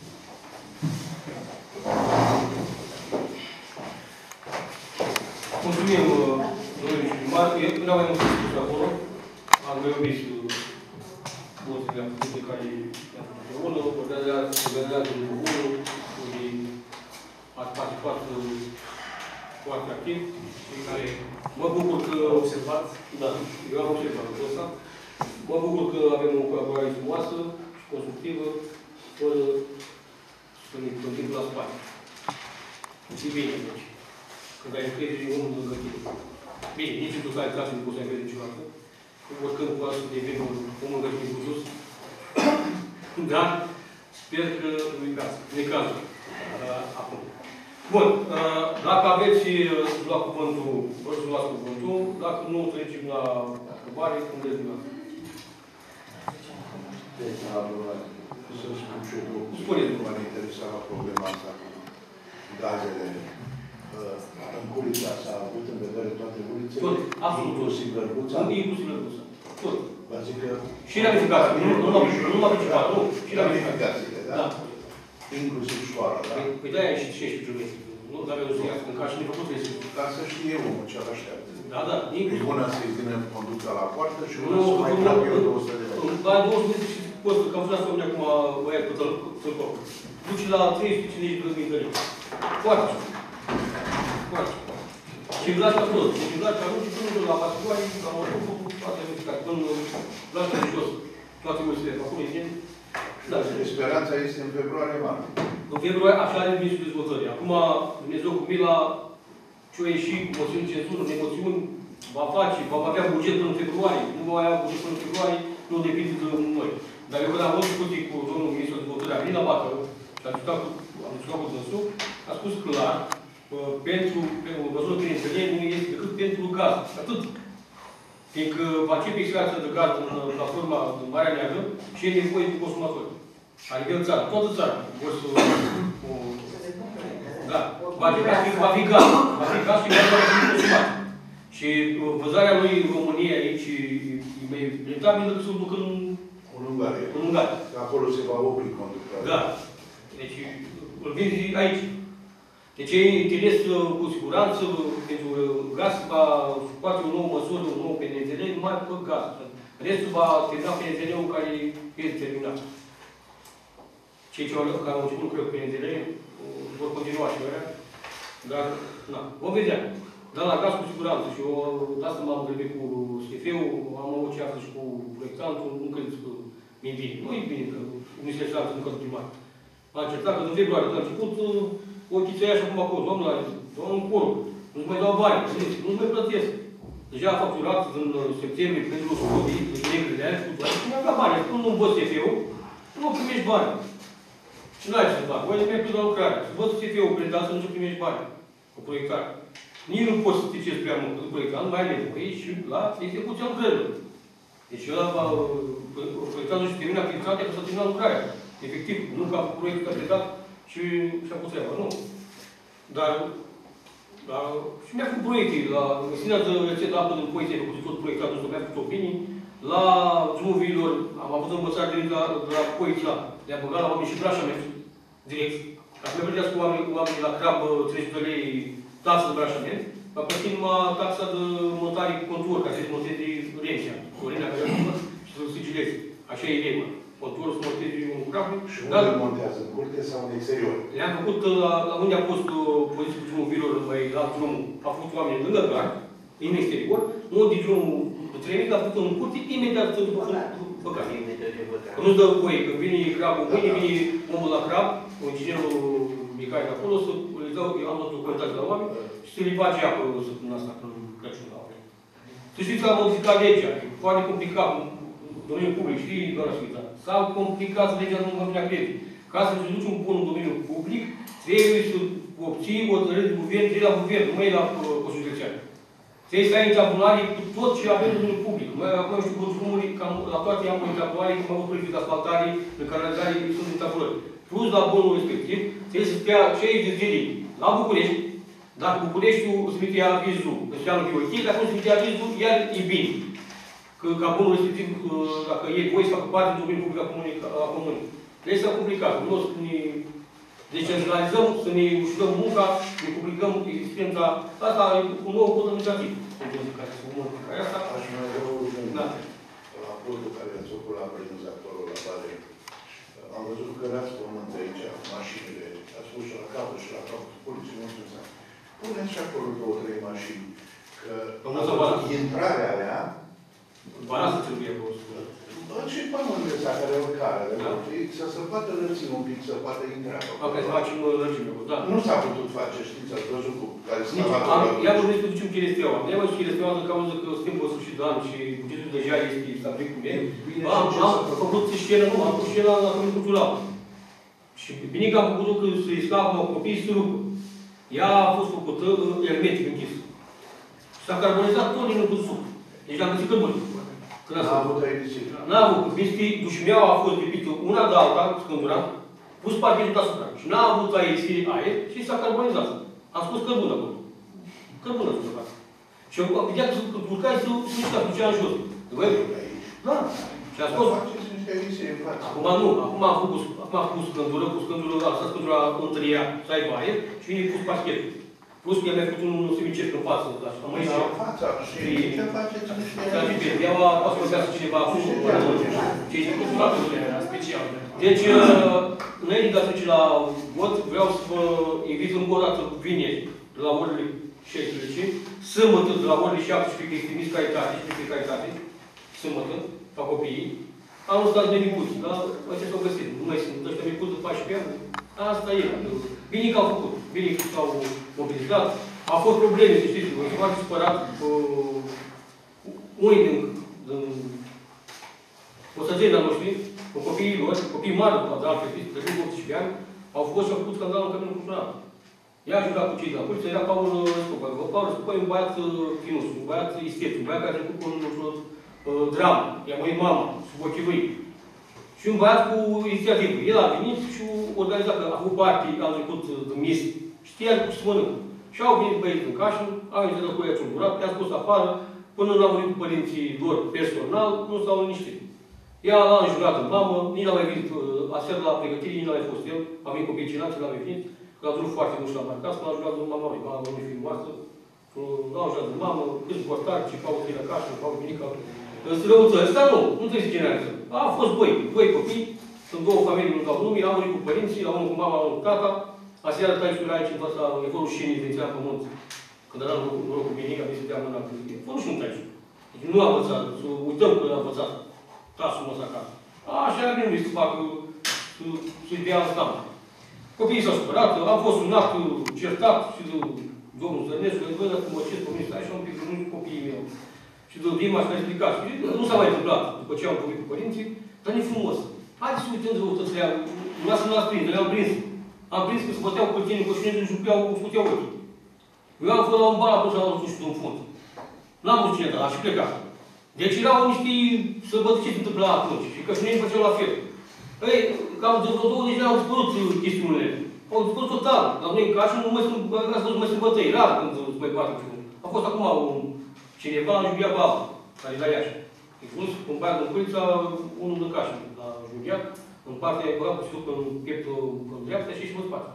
S2: Mulțumim, domnule primar. Eu nu aveam un spus acolo. Am reubit voțile active care i-am făcut împreună, organizează un comunul, unde ați participat foarte activ și care mă bucur că...
S3: Observat?
S2: Da, eu am observat lucrul ăsta. Mă bucur că avem o colaborare frumoasă și constructivă, fără să ne plântim la spate. Și bine, deci. Când ai încredere în unul lângă tine. Bine, nici în care clasă nu poți să ai încredere niciodată. Oricând cu asta deveni un om lângă tine cu sus. Dar sper că nu-i caz. Nu-i cazul. Acum. Bun. Dacă aveți la cuvântul, vă să luați cuvântul. Dacă nu, trecem la întrebare, cum vreți dumneavoastră.
S8: Deci, la aprobare. Să spun și eu două cuvinte.
S2: Spuneți.
S8: M-ar interesa la problema asta cu gazele. În Culița s-a avut în vedere toate ulițele?
S2: Tot, absolut.
S8: Inclusiv Lărbuța?
S2: Inclusiv Lărbuța. Tot.
S8: Vă zic că...
S2: Și ramificații. Nu m-a principat, nu. Și
S8: ramificațiile, da?
S2: Da.
S8: Inclusiv școala, da?
S2: Păi de-aia și șaisprezece județe. Nu, dar eu să iasă în casă și ne făcut să
S8: ca să știe omul ce-l așteaptă.
S2: Da, da.
S8: E bună să-i vină conducta la poartă și una să mai trag eu două sute de lei.
S2: La două sute și poți, că am vrea să omne acum băiat pe tălcop. Duci la trei sute cincizeci de grădinițării. Foarte. Foarte. Și Vlad ca tot. Deci Vlad ca tot și până la Pascoare, la Morocu, toate ramificații. Până Vlad ca jos. Toate ulțile. Acum e gen. Da.
S8: Speranța este în februarie-martie.
S2: În februarie, așa are ministrul dezvoltării. Acum, Dumnezeu cu mila, ce-o ieși cu moțiuni de cenzură, nemoțiuni, va face, va avea buget până în februarie. Nu va avea buget până în februarie, nu depinde de noi. Dar eu când am avut discuții cu domnul ministru de dezvoltare, Alin Abacă, și am discutat cu, am discutat cu dânsul, a spus clar, pentru, pentru văzut prin înțeleg, nu este decât pentru gaz. Atât. Fiindcă va începe extracția de gaz în platforma în Marea Neagră și e nevoie de consumatori. La nivel țară, toată țara. Vor să... O... Da. Va fi, va fi gaz. Va fi gaz și gaz va fi consumat. Și vânzarea lui în România aici e mai rentabilă decât să o duc în...
S8: În Ungaria.
S2: În Ungaria.
S8: Acolo se va opri conductarea.
S2: Da. Deci îl vinzi aici. Deci e interes cu siguranță pentru gaz va scoate o nouă măsură, un nou P N Z L, numai pe gaz. Restul va termina P N Z L-ul care este terminat. Cei ce au început lucrări cu P N Z L vor continua și ăia, dar, na, vom vedea. Dar la gaz cu siguranță și eu, de asta m-am întâlnit cu S T F-ul, am avut ceafă și cu proiectantul, nu credeți că mi-e bine. Nu e bine că Ministerul Finanțelor încă nu primar. M-a încercat că în februarie, când a început, ochii ți-ai așa cum acolo, domnul, domnul Coro, nu-ți mai dau bani, nu-ți mai plătesc. Deja a facturat în septembrie pentru studii, de negre de ani, și mi-a dat bani. Când nu-mi văd S T F-ul, nu primești bani. Și n-ai să fac. Voi merg la lucrare. Să văd S T F-ul prezentat să nu primești bani cu proiectare. Nici nu poți să sticezi prea mult cu proiectare, nu mai ai nevoie și la execuția lucrărilor. Deci ăla va, proiectantul și termina activitatea că să termina lucrarea. Efectiv, nu ca proiectul a plecat și și-a pus treaba, nu. Dar, dar și mi-a făcut proiecte. La Măsinea de rețetă apă din Poiție, a făcut tot proiectatul ăsta, mi-a făcut opinii. La drumul viilor am avut învățare de la, de la Poiția, le-am băgat la oameni și brașament, direct. Dacă mi-a plătească oamenii, oamenii la crabă trei sute de lei taxă de brașament, va plăti numai taxa de montare cu contur, ca să-i monteze Rencia, Corina care a și să-l sigileze. Așa e regula. Conturul să monteze un crab.
S8: Și unde îl montează? În curte sau în exterior?
S2: Le-am făcut la, la unde a fost poziția cu drumul viilor, mai la drumul, a făcut oamenii lângă gard, în exterior, unde drumul trebuie l-a făcut în curte, imediat după păcat. Că nu-ți dă voie, că vine crabul mâine, vine omul la crab, inginerul Mihai de acolo, să le dau, am luat documentații la oameni și să le bage apă săptămâna asta, până Crăciun la oameni. Să știți că am modificat legea, e foarte complicat, în domeniul public, știi, doamna Sfânta? S-a complicat legea în domeniul credit. Ca să îți duci un bun în domeniul public, trebuie să obții o hotărâre de guvern, trebuie la guvern, nu mai la Consiliul Județean. Trebuie să ai în tabulare cu tot ce avem în domeniul public. Noi acum știu că drumuri, cam la toate am în tabulare, cum am avut proiecte de asfaltare, de canalizare, sunt în tabulări. Plus la bunul respectiv, trebuie să stea cincizeci de zile la București. Dacă Bucureștiul îți trimite avizul, înseamnă că e ok, dacă nu îți trimite avizul, iar e bine. Că ca bunul respectiv, dacă e voie să facă parte din domeniul public a comunei. Trebuie să complicat. Nu o să ne decentralizăm, să ne ușurăm munca, să ne complicăm existența. Asta e un nou cod administrativ. Care se comună pe care asta.
S8: Aș mai avea o
S2: Da.
S8: raportul care ați făcut la prezenzatorul la Bale. Am văzut că erați pământ aici, mașinile. Ați spus și la capăt și la capăt. Poliție, nu știu să. Puneți și acolo două, trei mașini. Că intrarea aia,
S2: Bara să trebuie acolo.
S8: și pământul ăsta care au care, să se poată lărți un pic, să poată intra.
S2: Dacă să facem lărgime, da.
S8: Nu s-a putut face, știți, ați văzut cu care s-a
S2: Ia vorbesc să ducem chiresteaua. Ne-am văzut chiresteaua din cauza că suntem pe sfârșit de an și bugetul deja este stabilit cum e. Am făcut scenă, nu, am făcut scena la Comunul Cultural. Și bine că am făcut că să-i scapă copiii să rupă. Ea a fost făcută hermetic închisă. Și s-a carbonizat tot din în suc. Deci am găsit cărbune.
S8: N-a avut aerisic.
S2: N-a avut. Bistii, dușmeaua a fost lipită una de alta, scândura, pus parchetul deasupra. Și n-a avut aerisire aer și s-a carbonizat. Am spus cărbună acolo. Cărbună s-a făcut. Și am vedea că urcai să mișca, ducea în jos. Da. Și a scos. Acum nu. Acum am făcut, acum am făcut scândură, cu scândură, asta scândura între ea, să aibă aer și vine pus parchetul. Plus că mi-a făcut un semicerc în față, așa, am aici.
S8: În fața, și ce faceți niște...
S2: Ea a vorbească cineva cu cei din culturată.
S3: Special.
S2: Deci, înainte de a trece la vot, vreau să vă invit încă o dată vineri, de la orele șaisprezece, sâmbătă, de la orele șaptesprezece, că este mis calitate, și pe calitate, sâmbătă, la copiii. Am stat de micuți, dar ăștia s-au găsit. Nu mai sunt ăștia micuți de paisprezece ani. Asta e. Bine că au făcut. Bine că s-au mobilizat. Au fost probleme, să știți, voi foarte supărat. Unii din pasageri la noștri, în primară, de alte chestii, de optsprezece ani, au fost și au făcut scandal în cabinetul funcțional. Ea a jucat cu cei de la poliție, era Paul Răscopă. Paul Răscopă e un băiat finuț, un băiat isteț, un băiat care a trecut cu o dramă. I-a murit mama, sub ochii lui. Și un băiat cu inițiativă. El a venit și a organizat, că a avut parte, a trecut de mis, știa cu ce să mănâncă. Și au venit băieți în cașă, au intrat cu ea ce-un durat, i-a scos afară, până nu a murit cu părinții lor personal, nu s-au liniștit. Ea l-a înjurat în mamă, nici n-a mai venit aseară la pregătire, nici n-a mai fost el, a venit copii cinați, n-a mai venit, că a durut foarte mult și la marcat, că l-a jurat în mama lui, mama lui fiind moastră, l-a înjurat în mamă, câți portari, ce caută ei la cașă, nu caută nimic, îți răuță, ăsta nu, nu trebuie să generalizăm. A fost doi, doi copii, sunt două familii, nu dau nume, a murit cu părinții, la unul cu mama, la unul cu tata, aseară taisul era aici în fața eforul șinii din țara pământ. Când era norocul bine, a venit să dea mâna cu el. Fără și un taisul. Deci nu a învățat, să uităm că a învățat. Tasul mă acasă. Așa era bine să facă, să-i dea în stamă. Copiii s-au supărat, am fost un act certat și de domnul Zărnescu, că văd cum mă cesc pe mine, stai și am pic nu cu copiii mei. Și de Dima și a explicat. Și nu s-a mai întâmplat, după ce am vorbit cu părinții, dar nu-i frumos. Haideți să uităm de răutățile aia. Nu să nu l-ați prins, le-am prins. Am prins că se băteau cu tine, cu șinezul și jupeau, își puteau ochii. Eu am fost la un bar atunci, la un sușit, în fund. N-am văzut cine da, și plecat. Deci erau niște să văd ce se întâmpla atunci. Și că și noi făceau la fel. Ei, cam de vreo douăzeci de ani au dispărut chestiunile. Au dispărut total. Dar noi, ca și nu mai sunt, ați văzut, mai sunt bătăi, rar când se mai bate cu unul. A fost acum un cineva în Jubia Baba, care e la Iași. Inclus, un băiat în Culița, unul de cașă, la Jubia, în partea e băgat cu știut în pieptul în dreapta și și pe spate.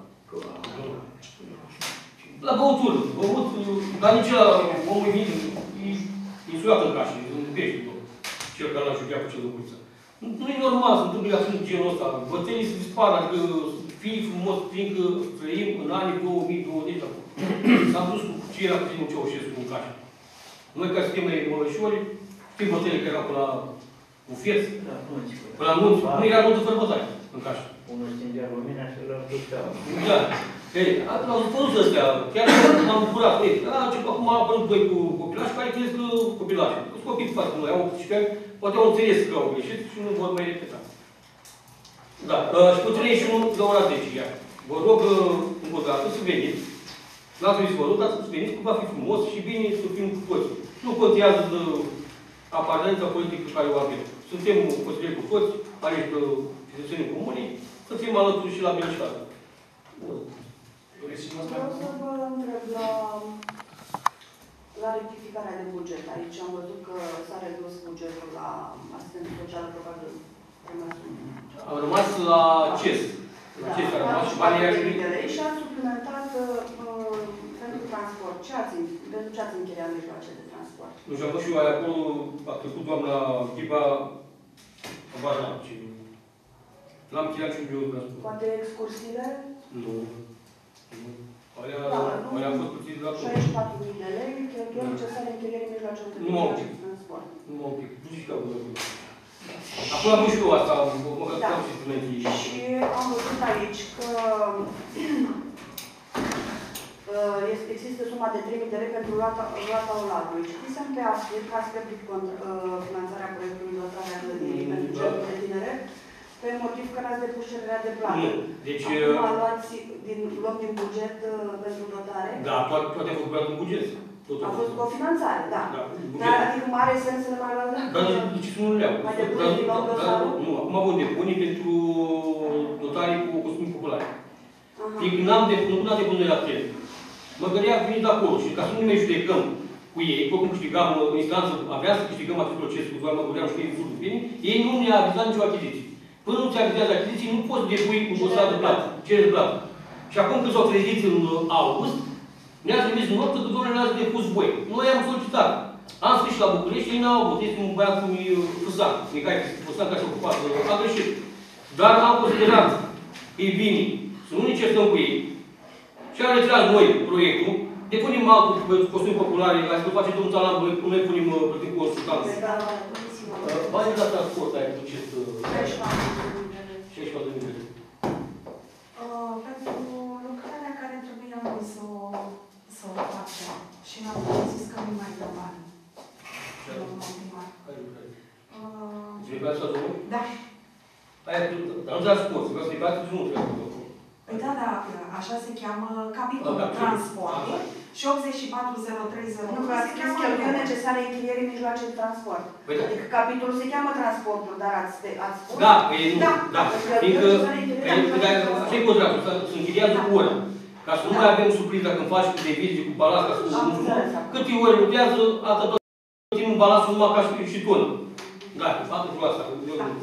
S2: La băutură, băut, dar nici la omul e insulat în cașă, în pește tot. Cel care l-a jucat cu cel de Culița. Nu e normal să întâmple acțiuni genul ăsta. Bătăii se dispară, adică fii frumos, fiindcă trăim în anii două mii douăzeci acum. S-am dus cu ceilalți cu tine Ceaușescu în cașă. Noi, ca să suntem mai mălășori, știm bătăile care erau pe la Bufet, pe la Munți, nu era multă fără bătaie în cașă.
S4: Unul stingea lumina și l-a duceau.
S2: Da. Ei, au dispărut ăstea. Chiar m-am bucurat. Ei, acum a apărut doi cu copilași care cresc copilași. Sunt copii față cu noi, au optsprezece ani, poate au înțeles că au greșit și nu vor mai repeta. Da. Și cu treizeci și unu la ora zece. Vă rog încă o dată să veniți. N-ați venit să vă rog, dar să veniți, că va fi frumos și bine să fim cu toți. Nu contează de apartenența politică care o avem. Suntem consilieri cu toți, aleși pe cetățenii comunii, să fim alături și la Beleșcată.
S6: Vreau să vă întreb la, la rectificarea de buget. Aici am văzut că s-a redus bugetul la asistență socială, probabil
S2: am rămas la C E S. La C E S a rămas și banii aia
S6: și ați suplimentat uh, pentru transport. Ce ați, pentru ce ați încheiat mijloace de transport?
S2: Nu știu, am fost și eu acolo, a trecut doamna Ghiba, abar n-am ce. L-am încheiat și eu de transport.
S6: Poate excursiile?
S2: Nu. Alea am fost puțin la tot.
S6: șaizeci și patru mii de lei, cheltuieli necesare încheierii mijloacelor de transport.
S2: Nu m-am pic. Nu știu că am văzut. Acum am și eu asta, mă găsam și studenții.
S6: Și am văzut aici că există suma de trei mii de lei pentru luata olarului. Citisem pe astfel că ați plătit finanțarea proiectului dotarea clădirii pentru centrul de tineret, pe motiv că n-ați depus cererea de plată.
S2: Deci,
S6: acum luați din, luăm din buget pentru dotare?
S2: Da, toate, toate au făcut în buget.
S6: A fost cu o finanțare, da.
S2: Da,
S6: dar adică mare sens să ne mai luăm dacă...
S2: Dar de ce să nu le iau?
S6: Mai depune din nou dosarul?
S2: Nu, acum vom depune pentru dotarii cu costumi populare. Fiindcă n-am depune, nu am depune la trei. Mă gândeam că veniți de acolo și ca să nu ne mai judecăm cu ei, cum câștigam în instanță, avea să câștigăm acest proces cu doar mă gândeam și că ei furtul bine, ei nu ne-a avizat nicio achiziție. Până nu ți avizează achiziții, nu poți depui un dosar de plată, cerere de plată. Și acum când s-au trezit în august, ne-ați trimis în noapte că doamne ne-ați depus voi. Noi am solicitat. Am scris și la București, ei n-au avut. Este un băiat cum e Făsan, Nicai Făsan, care s-a ocupat, a greșit. Dar am considerat că e bine să nu ne certăm cu ei. Și am retras noi proiectul, depunem altul cu costumi populare, ca să face domnul Talan, noi punem plătim consultanță. Banii de transport ai acest șaizeci și patru de mii.
S10: Pentru lucrarea care trebuia să o să o facem și n-am zis că nu mai dă bani.
S2: Care lucrare?
S10: Uh,
S2: Deci, vreau să domnul?
S10: Da.
S2: Aia, dar nu transport, vreau să-i bate drumul transport.
S10: Păi da, da, așa se cheamă capitolul
S2: Da,
S10: transport
S2: da.
S10: și optzeci și patru zero trei zero
S6: Nu, că ați scris cheltuieli necesare închirierii mijloace de transport.
S2: Păi da.
S6: Adică capitolul se cheamă transportul, dar ați, ați spus?
S2: Da, păi nu,
S6: Da,
S2: da. Fiindcă, așa e contractul, se închiriază cu ora. Ca să nu mai avem surpriză când faci cu devizii, cu balans, ca să nu știu. Câte ore lucrează, atât tot timpul balansul numai ca și, și tonă. Da, fac lucrul asta. Eu,
S6: Da.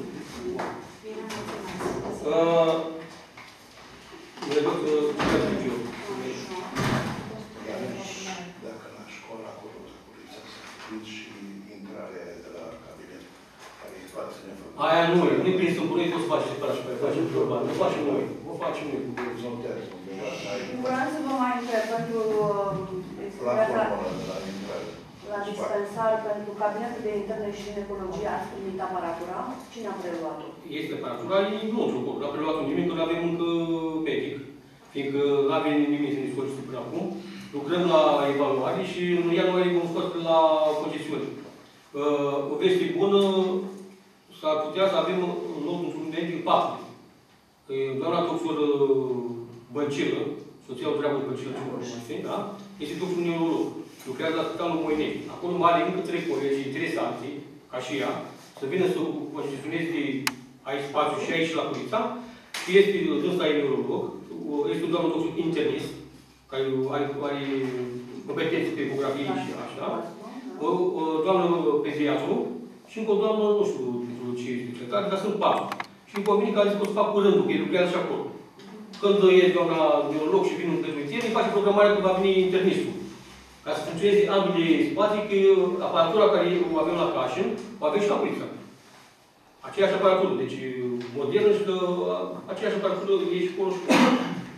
S2: uh,
S8: Dacă la școală acolo, la poliția s-a scris și intrarea aia de la cabinet, care e față nefăcut.
S2: Aia nu e, nu-i prins în bună, poți să faci separat și pe aia, facem proba, nu facem noi, o facem noi cu
S8: Notează undeva, ai
S6: Vreau să vă mai întreb pentru
S8: platformă de la intrare.
S6: la dispensar pentru cabinetul de interne și ginecologie ați primit aparatura? Cine a preluat-o?
S2: Este aparatura, e nu știu, l-a preluat un nimic, că nu avem încă medic, fiindcă nu avem nimic să ne solicite până acum. Lucrăm la evaluare și în ianuarie vom scoate la concesiune. Uh, o veste bună, s-ar putea să avem în loc într-un medic patru. Uh, doamna doctor Băncilă, soția o treabă Băncilă, ce vorbește, da? Este doctor neurolog. Lucrează la Spitalul Moinei. Acolo mai are încă trei colegi interesanți, ca și ea, să vină să concesioneze aici spațiu și aici la Culița. Și este dânsa e neurolog, este un doamnă doctor internist, care are, are competențe pe ecografie și așa. O, o doamnă pediatru și încă o doamnă, nu știu pentru ce specialitate, dar sunt patru. Și îmi convine că a zis că o să fac curândul, că ei lucrează și acolo. Când e doamna neurolog și vine un prezmetier, îi face programarea că va veni internistul. Ca să funcționeze ambele spații, că aparatura care o avem la Cașin, o avem și la Culița. Aceeași aparatură, deci modernă și că aceeași aparatură e și acolo și acolo.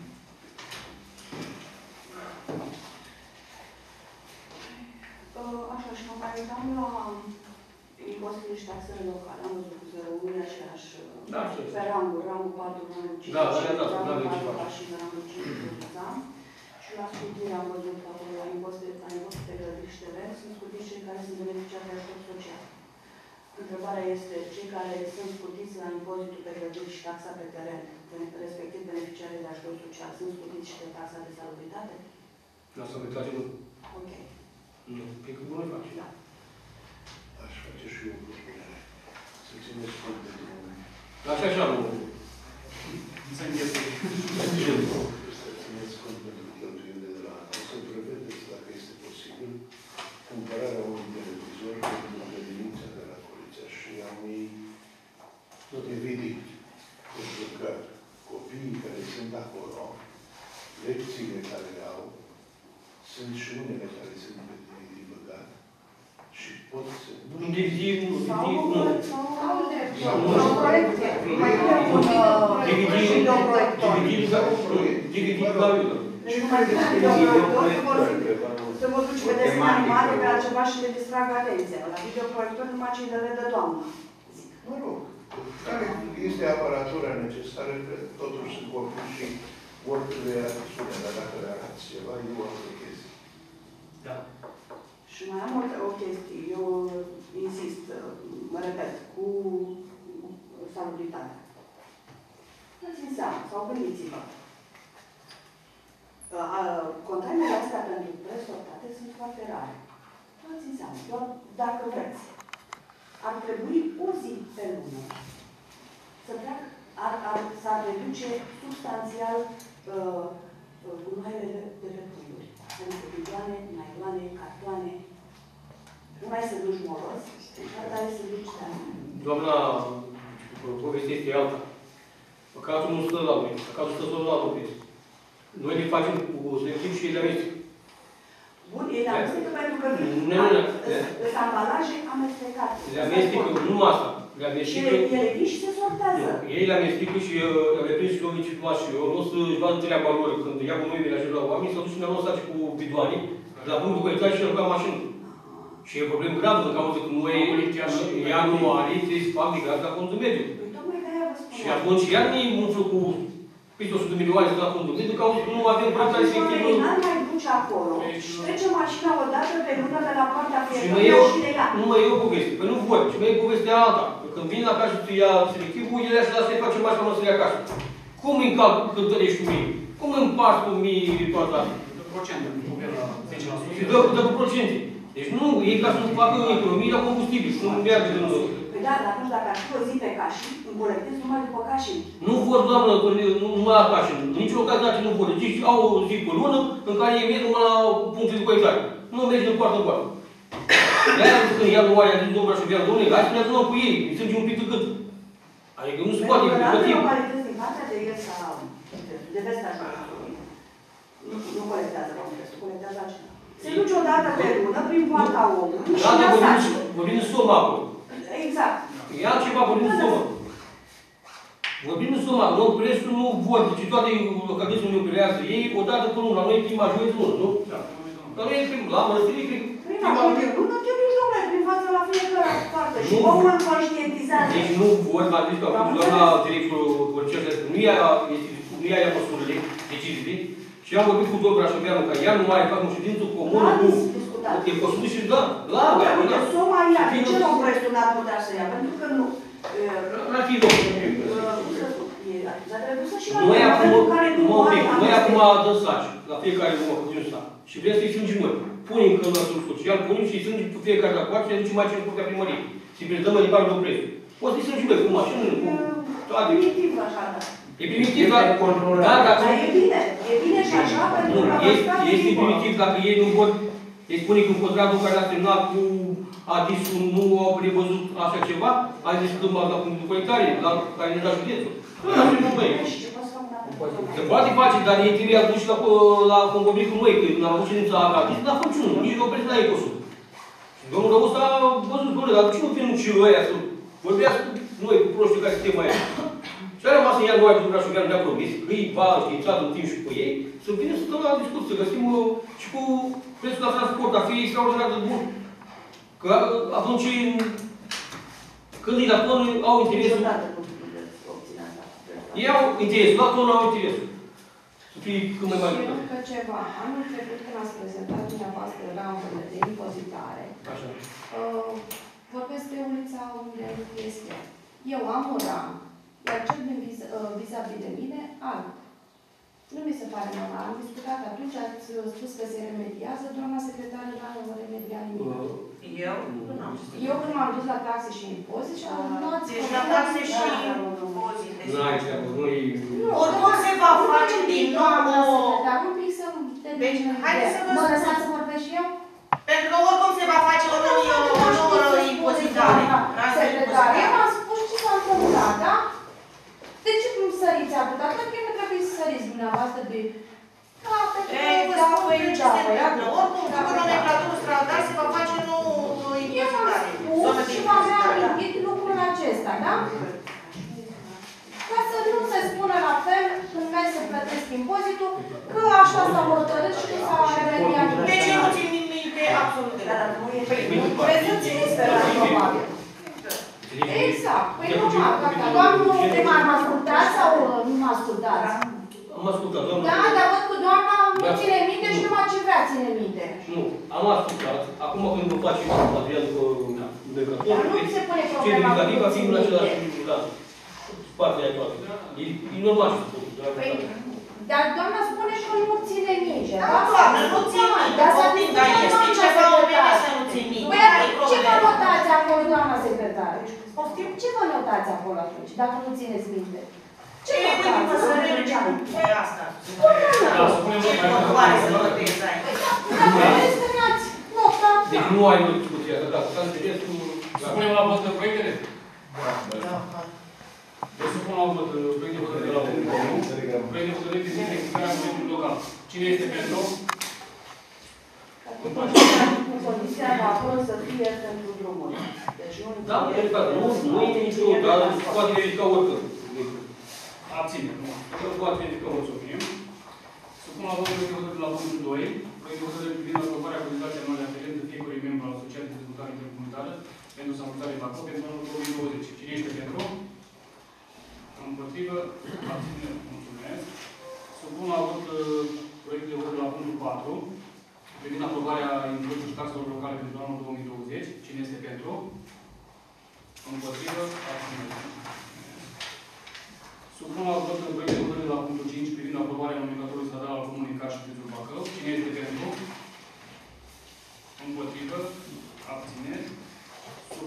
S6: Așa, și mă mai uitam la impozitele și taxele locale. Am văzut cu zero unu, aceeași
S2: Da,
S6: pe rangul, rangul patru, rangul cinci,
S2: da, da, da, da,
S6: rangul
S2: da,
S6: patru, ca și rangul cinci, da? Și la scutire am văzut acolo la impozitele, la impozitele de grădiri și T V, sunt scutiți cei care sunt beneficiari de ajutor social. Întrebarea este, cei care sunt scutiți la impozitul pe grădiri și taxa pe teren, respectiv beneficiarii de ajutor social, sunt scutiți și de taxa de salubritate?
S2: La salubritate nu.
S6: Ok.
S2: Nu, pe cât bună faci.
S6: Da.
S8: Aș face și eu propunere. Să țineți cont de oameni.
S2: Așa, așa, nu.
S3: Să înghețe.
S8: Să țineți cont pentru cheltuielile de la anul. Să prevedeți, dacă este posibil, cumpărarea unui televizor pentru grădinița de la Culița și a unui D V D. Pentru că copiii care sunt acolo, lecțiile care le au, sunt și unele care sunt pe D V D băgat și pot să...
S2: Un D V D, nu, D V D, nu.
S6: Sau un proiecție. Mai bine un videoproiector.
S2: D V D ca eu.
S6: Deci nu mai bine un videoproiector, să vă duci pe desene animate, pe altceva și le distrag atenția. La videoproiector numai cei de ledă doamnă.
S8: Mă rog, care este aparatura necesară, că totuși sunt copii și oricât le sună, dar dacă le arăți ceva, e o altă chestie.
S2: Da.
S6: Și mai am o, o chestie, eu insist, mă repet, cu salubritatea. Dați-mi seama, sau gândiți-vă. Containerele astea pentru presortate sunt foarte rare. Dați-mi seama, doar dacă vreți. Ar trebui o zi pe lună să treacă, ar, ar, s-ar reduce substanțial uh, gunoaiele de, de pe pânduri. Pentru bidoane, nailoane, cartoane. Nu mai să duci moros, dar ai să duci de-aia.
S2: Doamna, povestea este alta. Păcatul nu stă la noi, păcatul stă tot la noi. Noi le facem cu selectiv și ele amestec.
S6: Bun, ele amestecă pentru că sunt ambalaje amestecate.
S2: Le amestecă, nu asta. Le amestecă.
S6: Și ele vin și se sortează.
S2: Ei le amestecă și le prins și domnul Cipluaș și eu. Nu o să-și vadă treaba lor când ia cu noi de la jur la oameni, să duci și ne-au cu bidoane, la punctul cu etaj și le băga mașină. Și e o problemă gravă, în cauza că noi, ea nu are, trebuie să fac migrat la fondul mediu. Și atunci iar ne umflă cu peste o sută de milioane să la fondul mediu, că nu avem proiectare efectivă.
S6: Atunci n-ar mai duce acolo. Și trece mașina o dată pe lună de la partea
S2: fiecare și le ia. Nu mai e o poveste. Păi nu vor. Și mai e povestea alta. când vine la casă să ia selectivul, el așa să-i face mai să ia acasă. Cum îi calc cântărești cu mine? Cum îmi împarți cu mine toată asta?
S3: Dă procente, zece la sută.
S2: Și dă, dă cu procente. Deci nu, e ca să facă economie la combustibil, nu merge de noi.
S6: Păi da, dar atunci dacă ar fi o zi pe cașii, îmi colectez numai după cașii.
S2: Nu vor, doamnă, nu numai la cașă. Nici localitate nu vor. Deci au o zi pe lună în care ei merg numai la punctul de colectare. Nu merge de poartă în poartă. De-aia când ia lui Oaia din Dobra și vrea, domnule, hai să ne adunăm cu ei, îi strângem un pic de gât. Adică nu se poate, e plătit.
S6: Pentru că localități din partea de el sau de vest așa, nu colectează la un test, colectează altceva. Se duce o dată pe lună prin poarta omului și ia saci.
S2: Vorbim de soma acolo.
S6: Exact.
S2: E altceva, vorbim de soma. Vorbim de soma, nu, prețul nu vor, deci toate localitățile nu operează ei, o dată pe lună, la noi e prima joi de lună, nu? La noi e prima, la mărăsire, cred că...
S6: Prima joi de lună te duci, domnule, prin față la fiecare poartă și omul conștientizează.
S2: Deci nu vor, v-am zis că acum doamna directorul Borcești, nu ia, nu ia măsurile, deciziile, și am vorbit cu domnul Brașoveanu, că ea nu mai fac o ședință comună cu... E posibil și da, la, la,
S6: la. Soma ia, de ce nu prețul n-ar putea să ia? Pentru că nu...
S2: N-ar fi loc. Noi acum, noi acum dăm saci la fiecare om cu din sat. Și vrem să-i strângem noi. Punem că la social, punem și îi strângem pe fiecare la coace și ne ducem aici în curtea primăriei. Și îi dăm mai departe de prețul. O să-i strângem noi cu mașină, cu toate.
S6: E primitiv așa, da.
S2: E primitiv, dar... Dar
S6: e bine, e bine și așa, pentru că...
S2: Este primitiv dacă ei nu vor... Ei spune că în contractul care a semnat cu Adisul nu au prevăzut așa ceva, a zis că la punctul de colectare, la care ne da județul. Se poate face, dar ei trebuie aduși la, la convorbiri cu noi, că la avut ședința a Adis, n-a făcut niciunul, nici o preț la Ecosul. Și domnul Rău s-a văzut, domnule, dar de ce nu vin și ăia să vorbească noi cu proștii care suntem aici? Și a rămas în ea noi, pentru că ne-a promis, că îi va științat în timp și cu ei, să vină să stăm la discuție, să găsim și cu prețul la transport, ar fi extraordinar de bun. Că atunci, când îi la ton, au interesul. Ei au interesul, la ton au interesul. Să fie cât mai mare.
S10: Și încă ceva. Anul trecut, când ați prezentat dumneavoastră ramburile de impozitare,
S2: Așa.
S10: Uh, vorbesc de ulița unde este. Eu am un ram, iar cel din vis- uh, vis-a-vis de mine, alb. Nu mi se pare normal. Am discutat atunci, ați spus că se remediază, doamna secretară n-a remediat nimic.
S1: Eu?
S10: Eu când m-am dus la taxe și impozit și am luat...
S1: Deci la taxe și impozite.
S2: Nu ai treabă, nu e...
S1: Oricum se va face din nou o...
S10: Dar un pic să...
S1: Deci, haideți să vă
S10: spun... Mă
S1: spun.
S10: lăsați să vorbesc și eu?
S1: Pentru că oricum se va face o nouă impozitare.
S10: Secretare, eu am spus ce s-a întâmplat, da? De ce nu săriți atâta? Cred că nu trebuie să săriți dumneavoastră de... Da, pentru că vă spun
S1: păi ce se întâmplă? Oricum, după nomenclatură stradar se va face o nouă impozitare.
S10: Eu am spus și v-am reamintit lucrul acesta, da? Ca să nu se spună la fel, când merg să plătesc impozitul, că așa s-a hotărât și nu s-a remediat.
S1: Deci eu nu țin minte absolut de la nu e
S10: Trebuie să țineți pe la probabil. Exact. Păi normal, gata. Doamnul, mă ascultați sau nu mă ascultați?
S2: Am ascultat, doamna.
S10: Da, dar văd că doamna nu ține minte și numai ce vrea ține minte.
S2: Nu, am ascultat. Acum când vă face material după legătură,
S10: Dar nu se pune problema cu
S2: va fi în același lucru. Partea aia toată. E normal ce spune.
S10: Păi, dar doamna spune că nu ține minte.
S1: Da, doamnă, nu țin minte.
S10: Dar să
S1: vorbim, dar este ceva o bine să nu țin minte.
S10: Păi, ce vă notați acolo, doamna secretară? Poftim, ce vă notați acolo atunci, dacă nu țineți minte? Ce notați?
S1: Să ne mergem cu asta.
S3: Da, spunem noi mai mult.
S10: Dar vreți să ne-ați notat?
S2: Deci nu ai o discuție asta, da, să înțeles cu...
S3: Supunem la vot proiectele?
S1: Da.
S3: Deci supun la vot proiectul de hotărâre de la unu. Proiect de hotărâre privind executarea bugetului local. Cine este pentru?
S6: Cu condiția ca acolo să fie pentru drumuri. Deci nu...
S2: Da, nu, nu e nicio, dar poate ridica oricând.
S3: Abține. Nu poate ridica mulțumim. Supun la vot proiectul de hotărâre de la punctul doi. Proiectul de hotărâre privind aprobarea cotizației anuale aferente fiecărui membru al Asociației de Dezvoltare Intercomunitară pentru salutare Bacău pentru anul două mii douăzeci. Cine este pentru? Împotrivă? Abține. Mulțumesc. Supun la vot proiectul de hotărâre de la punctul patru. Privind aprobarea impozitelor și taxelor locale pentru anul două mii douăzeci. Cine este pentru? Împotrivă?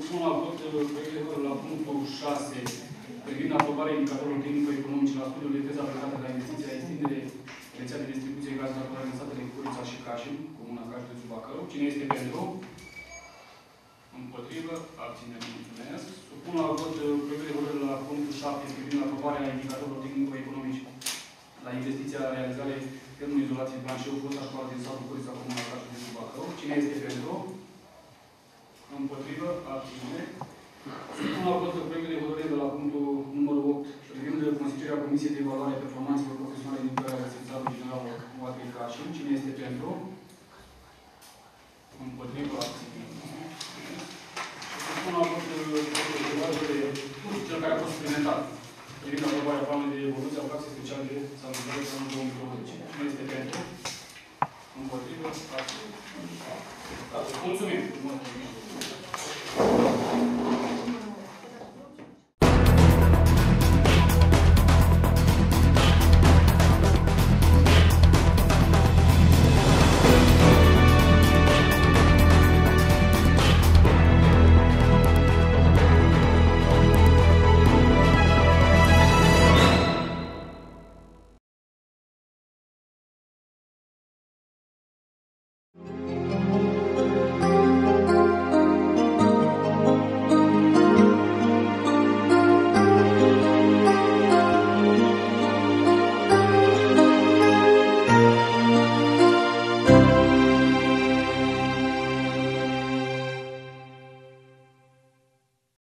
S3: supun la vot proiectul de hotărâre la punctul șase privind aprobarea indicatorilor tehnico-economice la studiul de teză aplicată la investiția extindere rețea de distribuție gaz natural în satele Curița și Cașin, Comuna Cașin de Subacău. Cine este pentru? Împotrivă? Abținere. Mulțumesc. Supun la vot proiectul de hotărâre la punctul șapte privind aprobarea indicatorilor tehnico-economice la investiția realizare termenul izolației Blanșeu, fosta școală din satul Curița, Comuna Cașin de Subacău. Cine este pentru? Împotrivă? Abținere. Supun la vot proiectul de hotărâre de la punctul numărul opt privind constituirea Comisiei de Evaluare a Performanțelor Profesionale din care Secretarul General O A T I Cașin. Cine este pentru? Împotrivă? Abținere. Supun la vot cel care a fost suplimentat privind aprobarea planului de evoluție a taxei speciale de salutare pentru anul două mii douăzeci. Cine este pentru? Împotrivă? Abținere. Mulțumim!